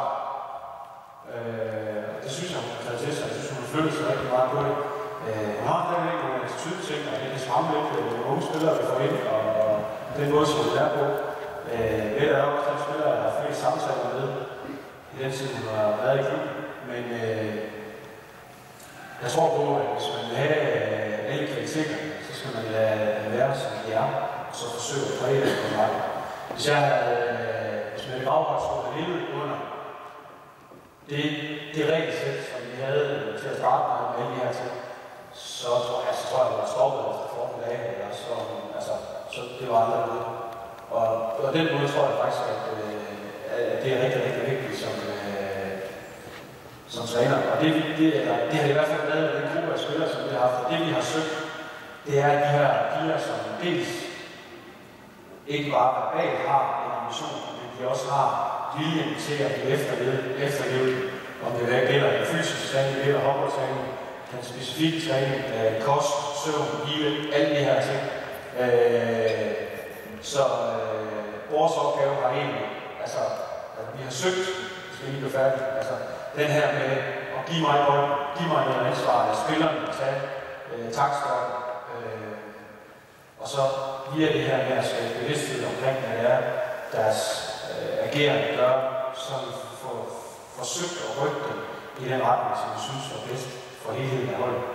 Øh, og det synes jeg, hun har taget til sig. Jeg synes, hun har flyttet sig rigtig meget på det. Øh, hun har stadigvæk nogle attitude-ting, og det kan skræmme lidt øh, unge spillere, vi får ind, og, og den måde, som hun er på. Øh, det er også den spiller, der har flest samtaler med i den tid, hun har været i klubben. Men øh, jeg tror på, at hvis man vil have øh, alle kvaliteter, så skal man lade den være, som de er, og så forsøge at præge det på en vej. Hvis jeg havde, øh, hvis man i baghold skulle have levet under det, det regelsæt, som vi havde til at starte med, med alle de her ting, så tror jeg, så tror jeg, at det var stoppet efter fjorten dage, eller så, altså, så det var aldrig noget. Og på den måde tror jeg faktisk, at, øh, at det er rigtig, rigtig vigtigt som, øh, som træner. Og det, det, er, det har i hvert fald været med den gruppe af spillere, som vi har haft. Og det vi har søgt, det er de her piger, som dels ikke bare verbalt har en ambition, men de også har viljen til at blive efterlevet, om det er gælder en fysisk træning, det gælder håndboldtræning, den specifikke træning, øh, kost, søvn, hvile, alle de her ting. Øh, Så øh, vores opgave har egentlig, altså, altså vi har søgt, hvis vi lige bliver færdige, altså den her med at give mig bolden, give mig noget ansvar, at spillerne kan tage øh, takstop, øh, og så via det her med at skabe bevidsthed omkring, hvad det er, deres øh, agerende gør, så vi får forsøgt at rykke dem i den retning, som vi synes er bedst for helheden af holdet.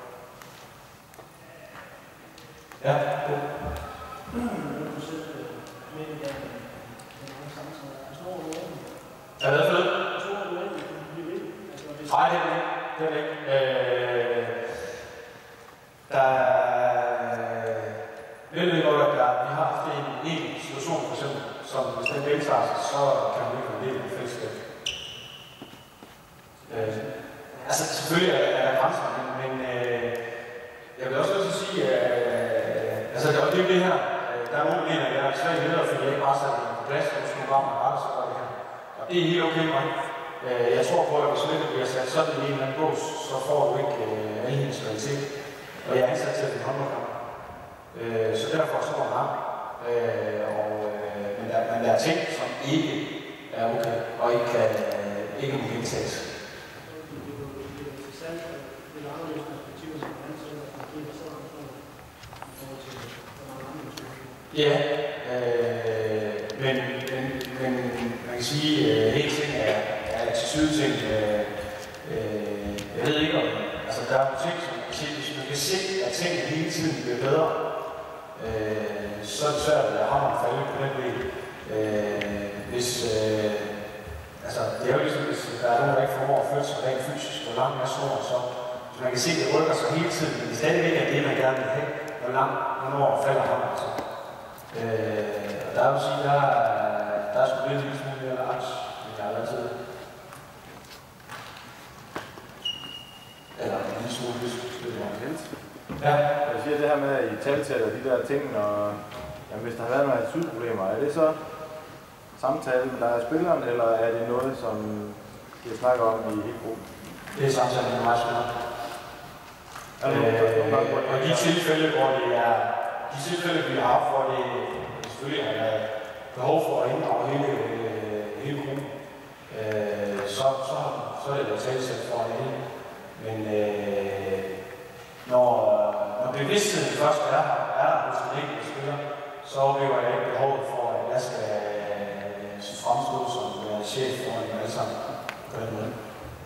Ja, god. Er det hvad for noget? Nej, det er det ikke. Det er det ikke. Øh, der er lidt godt, at der, vi har haft en, en situation, for eksempel, som hvis den gentager sig, så kan man ikke være en del af fællesskab. Øh, altså, selvfølgelig er der grænser, men, men øh, jeg vil også også sige, at øh, altså, det er jo det her. Der er nogen, der mener, at jeg er svært leder, fordi jeg ikke bare sætter den på plads, og hvis man bare med rette, så gør det her. Og det er helt okay med mig. Jeg tror på, at hvis man bliver sat sådan i en eller anden bås, så får du ikke øh, alle hendes kvalitet. Og jeg er ansat til en håndboldkamp. Øh, så derfor så var han. Øh, og, øh, men, der, men der er ting, som ikke er okay, og ikke kan øh, ikke må gentages. Ja, øh, men, men, men man kan sige, øh, hele ting er, er attitude-ting. Øh, øh, jeg ved ikke om, altså der er ting, som man kan se, hvis man kan se, at tingene hele tiden bliver bedre, øh, så er det svært at have mig falde på den del. Øh, hvis, øh, altså det er jo ligesom, hvis der er nogen, der ikke formår at føle sig rent fysisk, hvor langt jeg snor, så hvis man kan se, at det rykker sig hele tiden, men det stadigvæk er det, man gerne vil have, hvor langt, hvornår falder ham altså. Øh, og der vil sige, der er, der er sgu lidt en lille smule mere langs, end jeg har altid. Eller en lille smule, hvis det er meget. Ja. Jeg siger det her med, at I taltæller de der ting, og jamen, hvis der har været nogle attitude-problemer, er det så samtalen, der er spilleren, eller er det noget, som I snakker om i hele gruppen? Det er samtalen med mig, spiller. Øh, og de tilfælde, hvor det er, de tilfælde, vi har haft, hvor det selvfølgelig har været behov for at inddrage hele, hele gruppen, øh, så, så, så er det været talsæt for en hele. Men øh, når, når bevidstheden først er her, er der hos den enkelte spiller, så oplever jeg ikke behovet for, at jeg skal øh, fremstå som øh, chef for en alle sammen på den måde.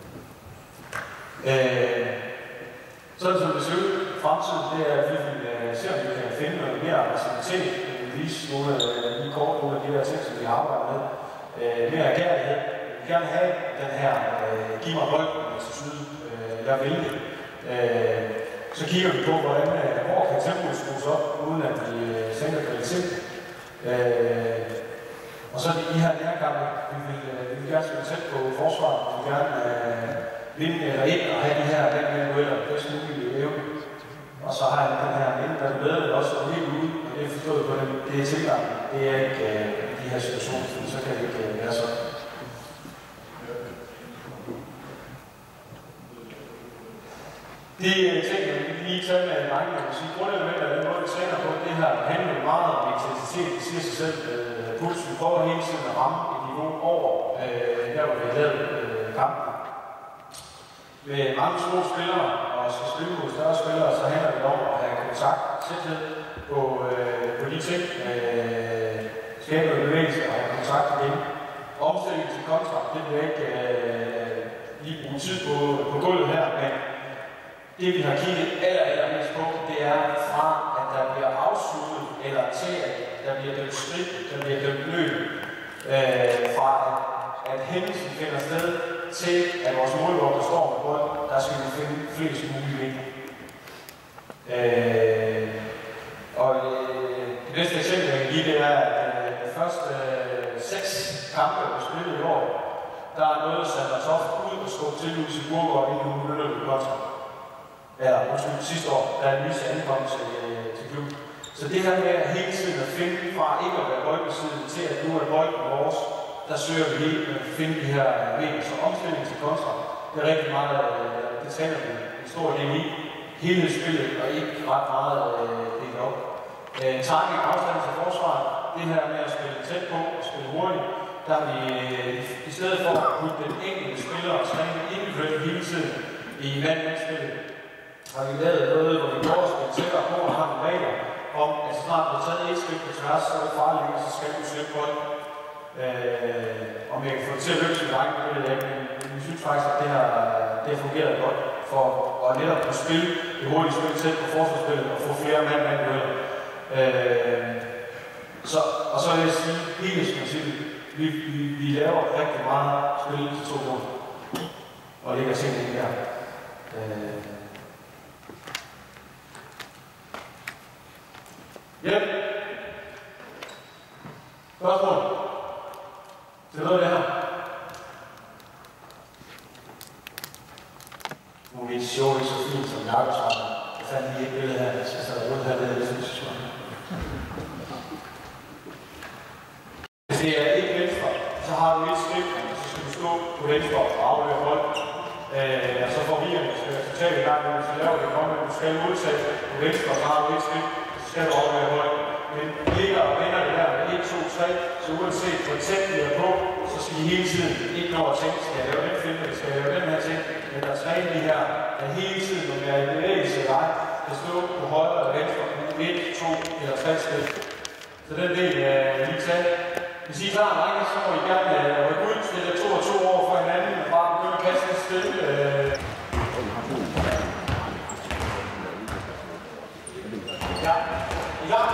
Øh, Sådan som det ser ud i fremtiden, det er, at vi vil uh, se, om vi kan finde noget mere aktivitet, vise nogle af de kort, nogle af de her ting, som vi arbejder med. Uh, mere kærlighed. Vi vil gerne have den her, uh, giv mig bolden, altså syd, uh, jeg vil det. Uh, så kigger vi på, hvordan uh, hvor kan tempoet skrues op, uden at vi uh, sænker kvalitet. Uh, og så er det de her nærgange, vi vil, uh, vi vil gerne spille tæt på forsvaret, vi vil gerne uh, vinde eller ikke og have de her vandmænd-dueller bedst muligt evne. Og så har jeg den her ende, der er bedre også og helt ude, og det er forstået på dem. Det er tilgangen. Det er ikke øh, de her situationer, for så kan det ikke øh, være sådan. De øh, ting, jeg vil lige tage med mange, jeg vil sige, grundelementer af den måde, vi træner på, det her handler meget om intensitet, det siger sig selv. Øh, puls, vi prøver hele tiden at ramme et niveau over, øh, der hvor vi har lavet øh, kampen. Med mange små spillere, og skal spille mod større spillere, så handler det om at have kontakt, tæthed på, øh, på de ting, øh, skabe noget bevægelse og have kontakt igen. Omstilling til kontra, det vil jeg ikke øh, lige bruge tid på, på gulvet her, men det vi har kigget aller, allermest på, det er fra at der bliver afsluttet, eller til at der bliver dømt skridt, der bliver dømt løb, øh, fra at, at hændelsen finder sted, til at vores målvogter, der står med bold, der skal vi finde flest mulige vinkler. Øh, og øh, det bedste eksempel, jeg kan give, det er, at øh, de første øh, seks kampe, der er spillet i år, der er noget Sander Toft ud og skubbe til Lucy Burger ind i nogle minutter ved kontra. Eller undskyld, sidste år, der er Lucy ankommet til, øh, til klubben. Så det her med at hele tiden at finde fra ikke at være boldbesiddet til at nu er bolden vores, der søger vi helt at finde de her vægge. Så omstilling til kontra, det er rigtig meget, det træner vi en stor del i. Helhedsspillet og ikke ret meget øh, delt op. Øh, Target afstand til forsvaret, det her med at spille tæt på og spille hurtigt, der er vi øh, i stedet for at putte den enkelte spiller og træne individuelt hele tiden i mand-mand-spillet, har vi lavet noget, hvor vi går og spiller tættere på og har nogle regler om, at så snart du har taget et skridt på tværs, så er det farligt, og så skal du slippe bolden. Øh, om jeg kan få det til at løbe sin dreng, det ved jeg ikke, men vi synes faktisk, at det har, det har fungeret godt for at netop kunne spille det hurtige spil tæt på forsvarsspillet og få flere mand mand dueller. Øh, så, og så vil jeg sige, helhedsprincippet, vi, vi, vi laver rigtig meget spil til to måneder og lægger tingene ind der. Øh, Yep. Spørgsmål? Til noget af det her? Nu er min show ikke så fint som Jakob sammen. Jeg fandt lige et billede her, jeg skal så rundt her, det er lidt synes jeg. Hvis det er ikke venstre, så har du et skridt, så skal du stå på venstre og afløre bold. Øh, og så får vi, at du skal totalt i gang, når du skal lave det komme, at du skal modtage på venstre, så har du et skridt, så skal du afløre bold. Men ligger og vender det her med et, to, tre, så uanset hvor tæt vi er på, så skal vi hele tiden ikke nå at tænke, skal jeg lave den film, skal jeg lave den her ting, men der træner vi her, at hele tiden, når vi er i bevægelse eller ej, kan stå på højre eller venstre, et, to eller tre skridt. Så den del er lige taget. Hvis I er klar, drenge, så må I gerne uh, rykke ud, stille to og to over for hinanden, og bare begynde at kaste et stille. Uh... Ja, i gang.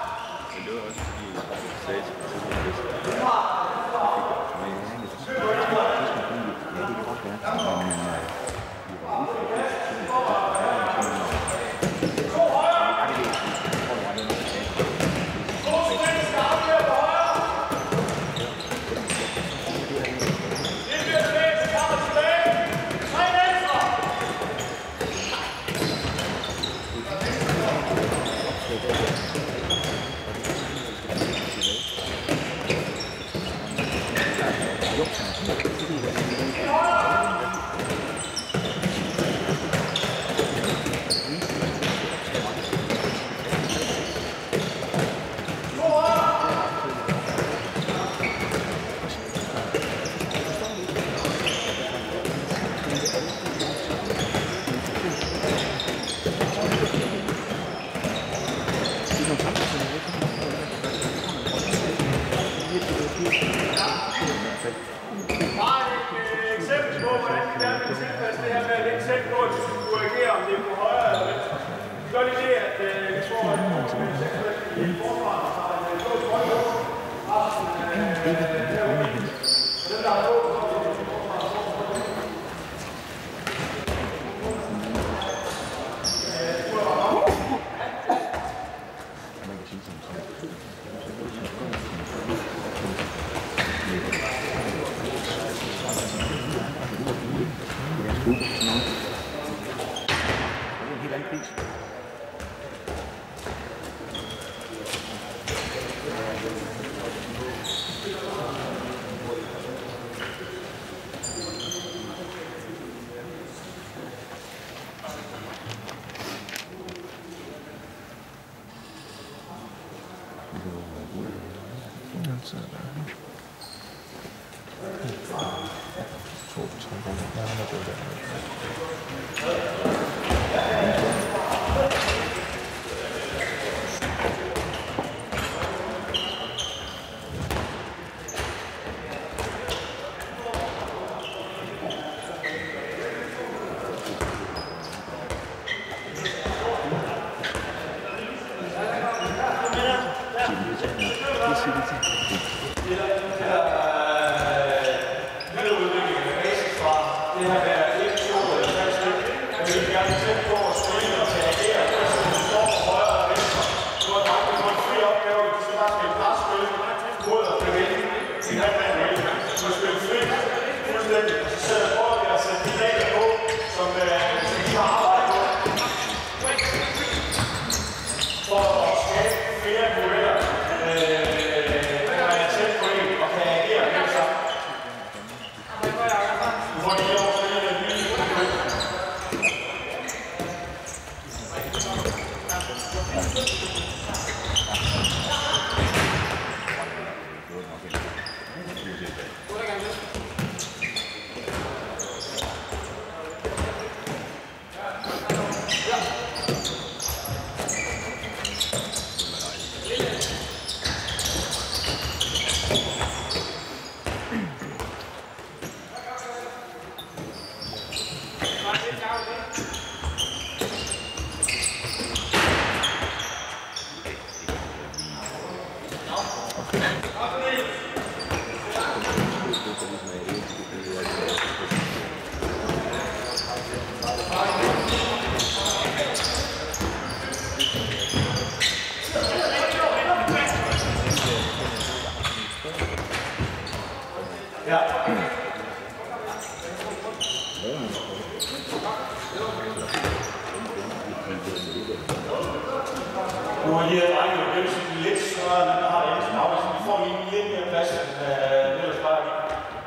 Nu har de her drenge jo gennem sådan lidt større, end der har det inde til Magnus, så vi får lige lidt mere plads, end øh, ellers bare lige.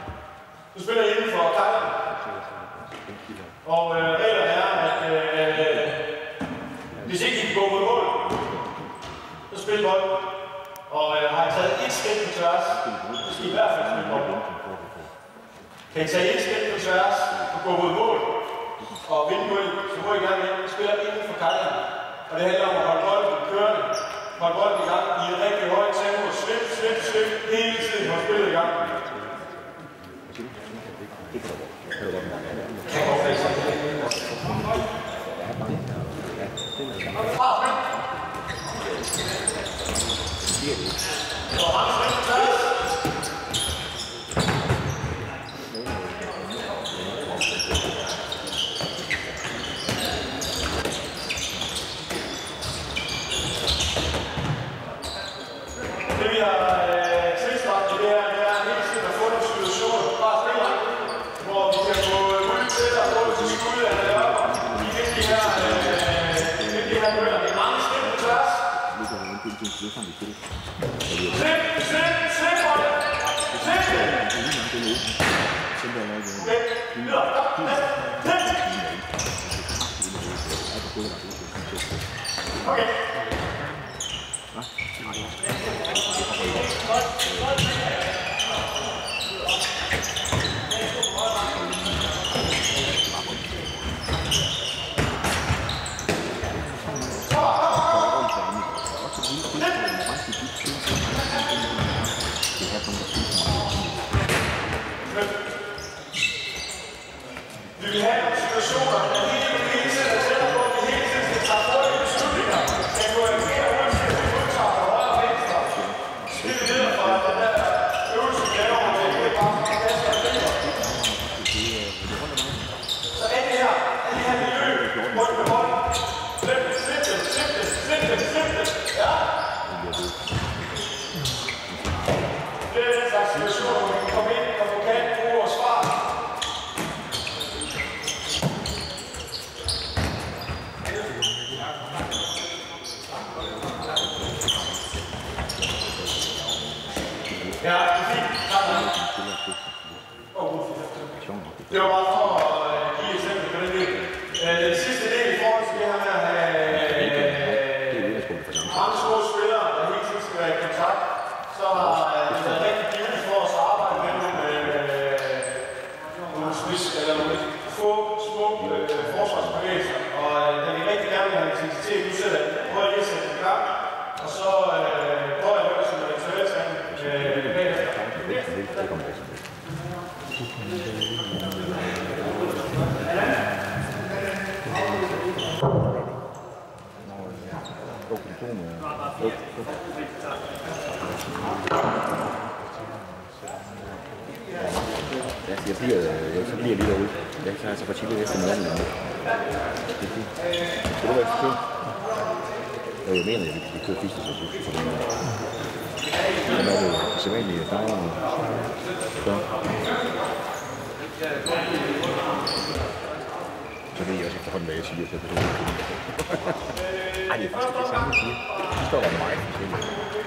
Nu spiller jeg inden for Kajlerne. Og øh, reglerne er, at øh, hvis ikke I kan gå mod mål, så spil bolden. Og øh, har I taget et skridt på tværs, så skal I i hvert fald spille bolden. Kan I tage et skridt på tværs og gå mod mål og vinde mål, så må I gerne ind. Spiller inden for Kajlerne. Og det handler om at holde bolden kørende, holde bolden i gang i et rigtig højt tempo, slip, slip, slip, hele tiden, Vi vil have nogle situationer, der hele tiden sætter sig på, at vi hele tiden skal tage hurtige beslutninger. Skal gå agere uanset om vi udtager på højre og venstre. Så det er videre fra den der øvelse, vi laver, hvor det ikke bare skal kaste og griber. Så alt det her, alt det her miljø, rundt med hånden. Slip det, slip det, slip det, slip det, slip det. Ja. Det er den slags situationer, hvor vi kan komme ind og få kant, bruge og svare. Ja, det er fint. Tak for det. Det var bare for at give et eksempel på den del. Den sidste del i forhold til det her med at have mange små spillere, der hele tiden skal være i kontakt, så har det været rigtig givet for os at arbejde med nogle spids eller nogle få små forsvarsbevægelser. Og da vi rigtig gerne vil have intensitet, nu sætter jeg prøver lige at sætte det i gang, og så prøver jeg at gøre det som en intervaltræning bagefter. Jeg bliver, jeg så bliver lige derude. Jeg kan altså få chillet efter morgenen. Det er fint. Skal du være for køb? Jeg mener, at vi kører fisk, så synes for den her. Men er det sædvanlige farver? Så. Så ved jeg også efterhånden, hvad jeg siger, så jeg kan ej, det er faktisk det samme, jeg siger. Det står der meget forskelligt.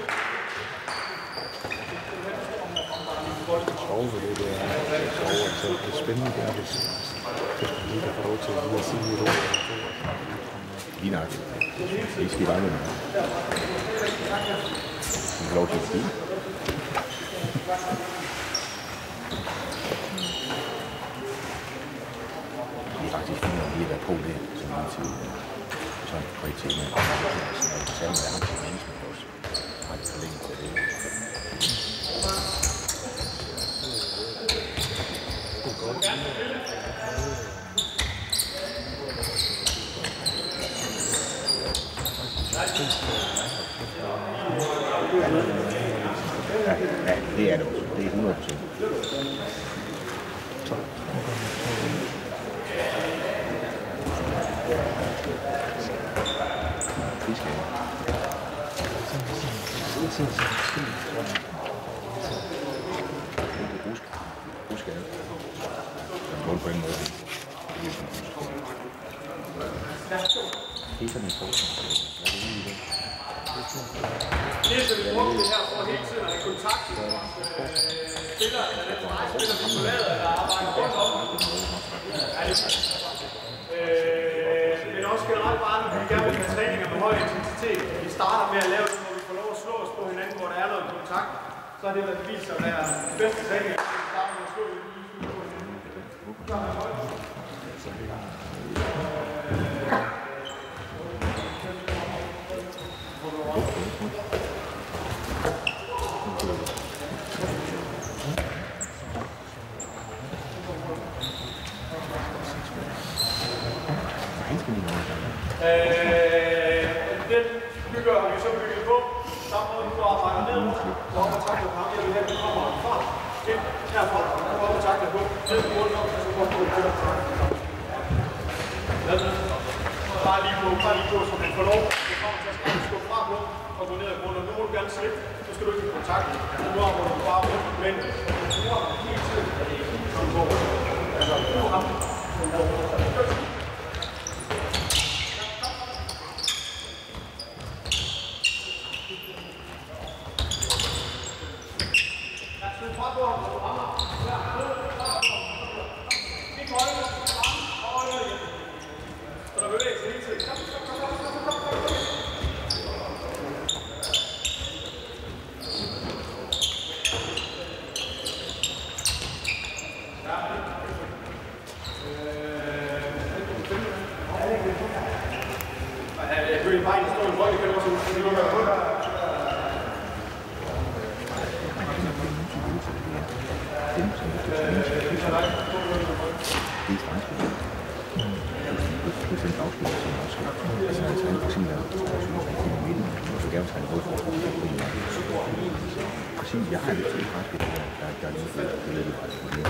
Sove ved det, det er sove, altså det spændende det er, hvis du lige kan få lov til at sige lidt ord. Lige nok. Det skal I bare med mig. Du får lov til at sige. Det er faktisk fint, at lige at være på det, som man til sådan et højt tema. Særligt med ham til management også. Har det forlænget til det. Ja, det er det også. Det er hundrede procent. Det skal jeg. Husk jeg. Mål på en måde. Det er sådan en forsøg. Det er så vi brugte det her for hele tiden at have kontakt med vores spillere, eller den stregspiller, vi forlader, eller arbejder rundt om. Men også generelt bare, når vi gerne vil have træninger med høj intensitet. Vi starter med at lave det, hvor vi får lov at slå os på hinanden, hvor der er noget kontakt. Så har det været bevist at være de bedste træninger, at vi starter med at slå på hinanden. Så har vi højt. Den bygger har vi så bygget på. Samme måde, du arbejder ned. Du har kontaktet på ham. Jeg vil have, at du kommer fra. Ind herfra. Du har kontaktet på. Ned på rundt om, og så kommer du på. Bare lige på, bare lige på, så han får lov. Du kommer til at skrække, skub fra på og gå ned ad grunden. Nu må du gerne slippe. Så skal du ikke i kontakt. Nu har du bare rundt. Men nu har du hele tiden. Som går. Altså, nu har du som går. Præcis, jeg har lidt til faktisk, der der er lige flere, der er lidt flere.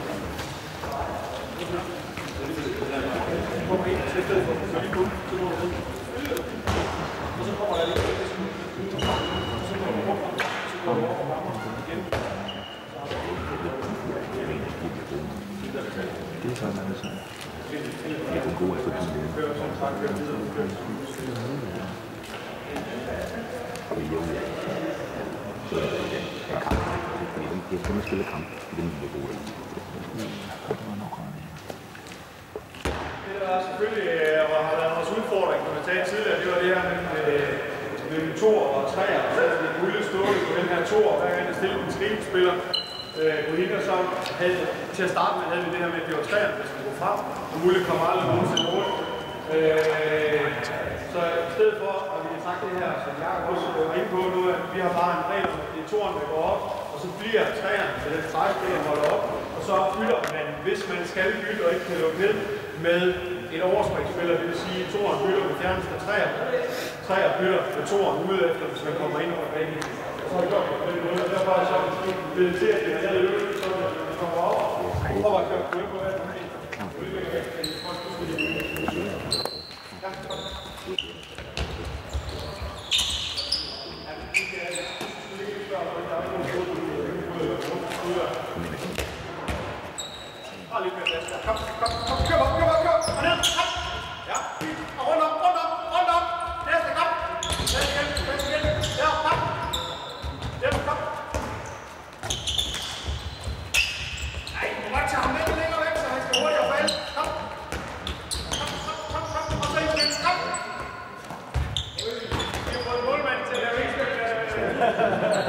Det er sådan, at det er jeg er god efter bilen. Og jeg er ja, kamp. Fordi jeg skal kun spille kamp. Den bliver god. Det der selvfølgelig og har været vores udfordring, kan man tage tidligere, det var det her med, med toer og treer. Så havde vi en mulighed stående på den her toer, hver gang der stillede en skrivespiller. Gohina så havde, til at starte med havde vi det her med, at det var treerne, der skulle gå frem. Og muligt kommer aldrig nogensinde rundt. Så i stedet for, at vi har sagt det her, som jeg også var inde på nu, at vi har bare en regel om, at det er toeren, der går op, og så bliver træerne, så den trækspiller holder op, og så fylder man, hvis man skal bytte og ikke kan lukke ned, med en overspringsspiller, det vil sige, at toeren bytter med fjerneste træer, træer bytter med toeren ude efter, hvis man kommer ind over banen. Og så har vi gjort det på den måde, og derfor er det så blevet til, at det er lavet løbet, så vi kommer op, og prøver at køre på ind på hver den her. Bare lidt mere plads. Kom, kom, kom, kør op, kør op, kør op. Og ned, kom. Ja, og rundt om, rundt om, rundt om. Næste, kom. Næste igen, næste igen. Ja, kom. Hjem, kom. Nej, du må godt tage ham lidt længere væk, så han skal hurtigere falde. Kom. Kom, kom, kom, kom. Og så igen, kom. Vi har fået en målmand til at lave ikke spil.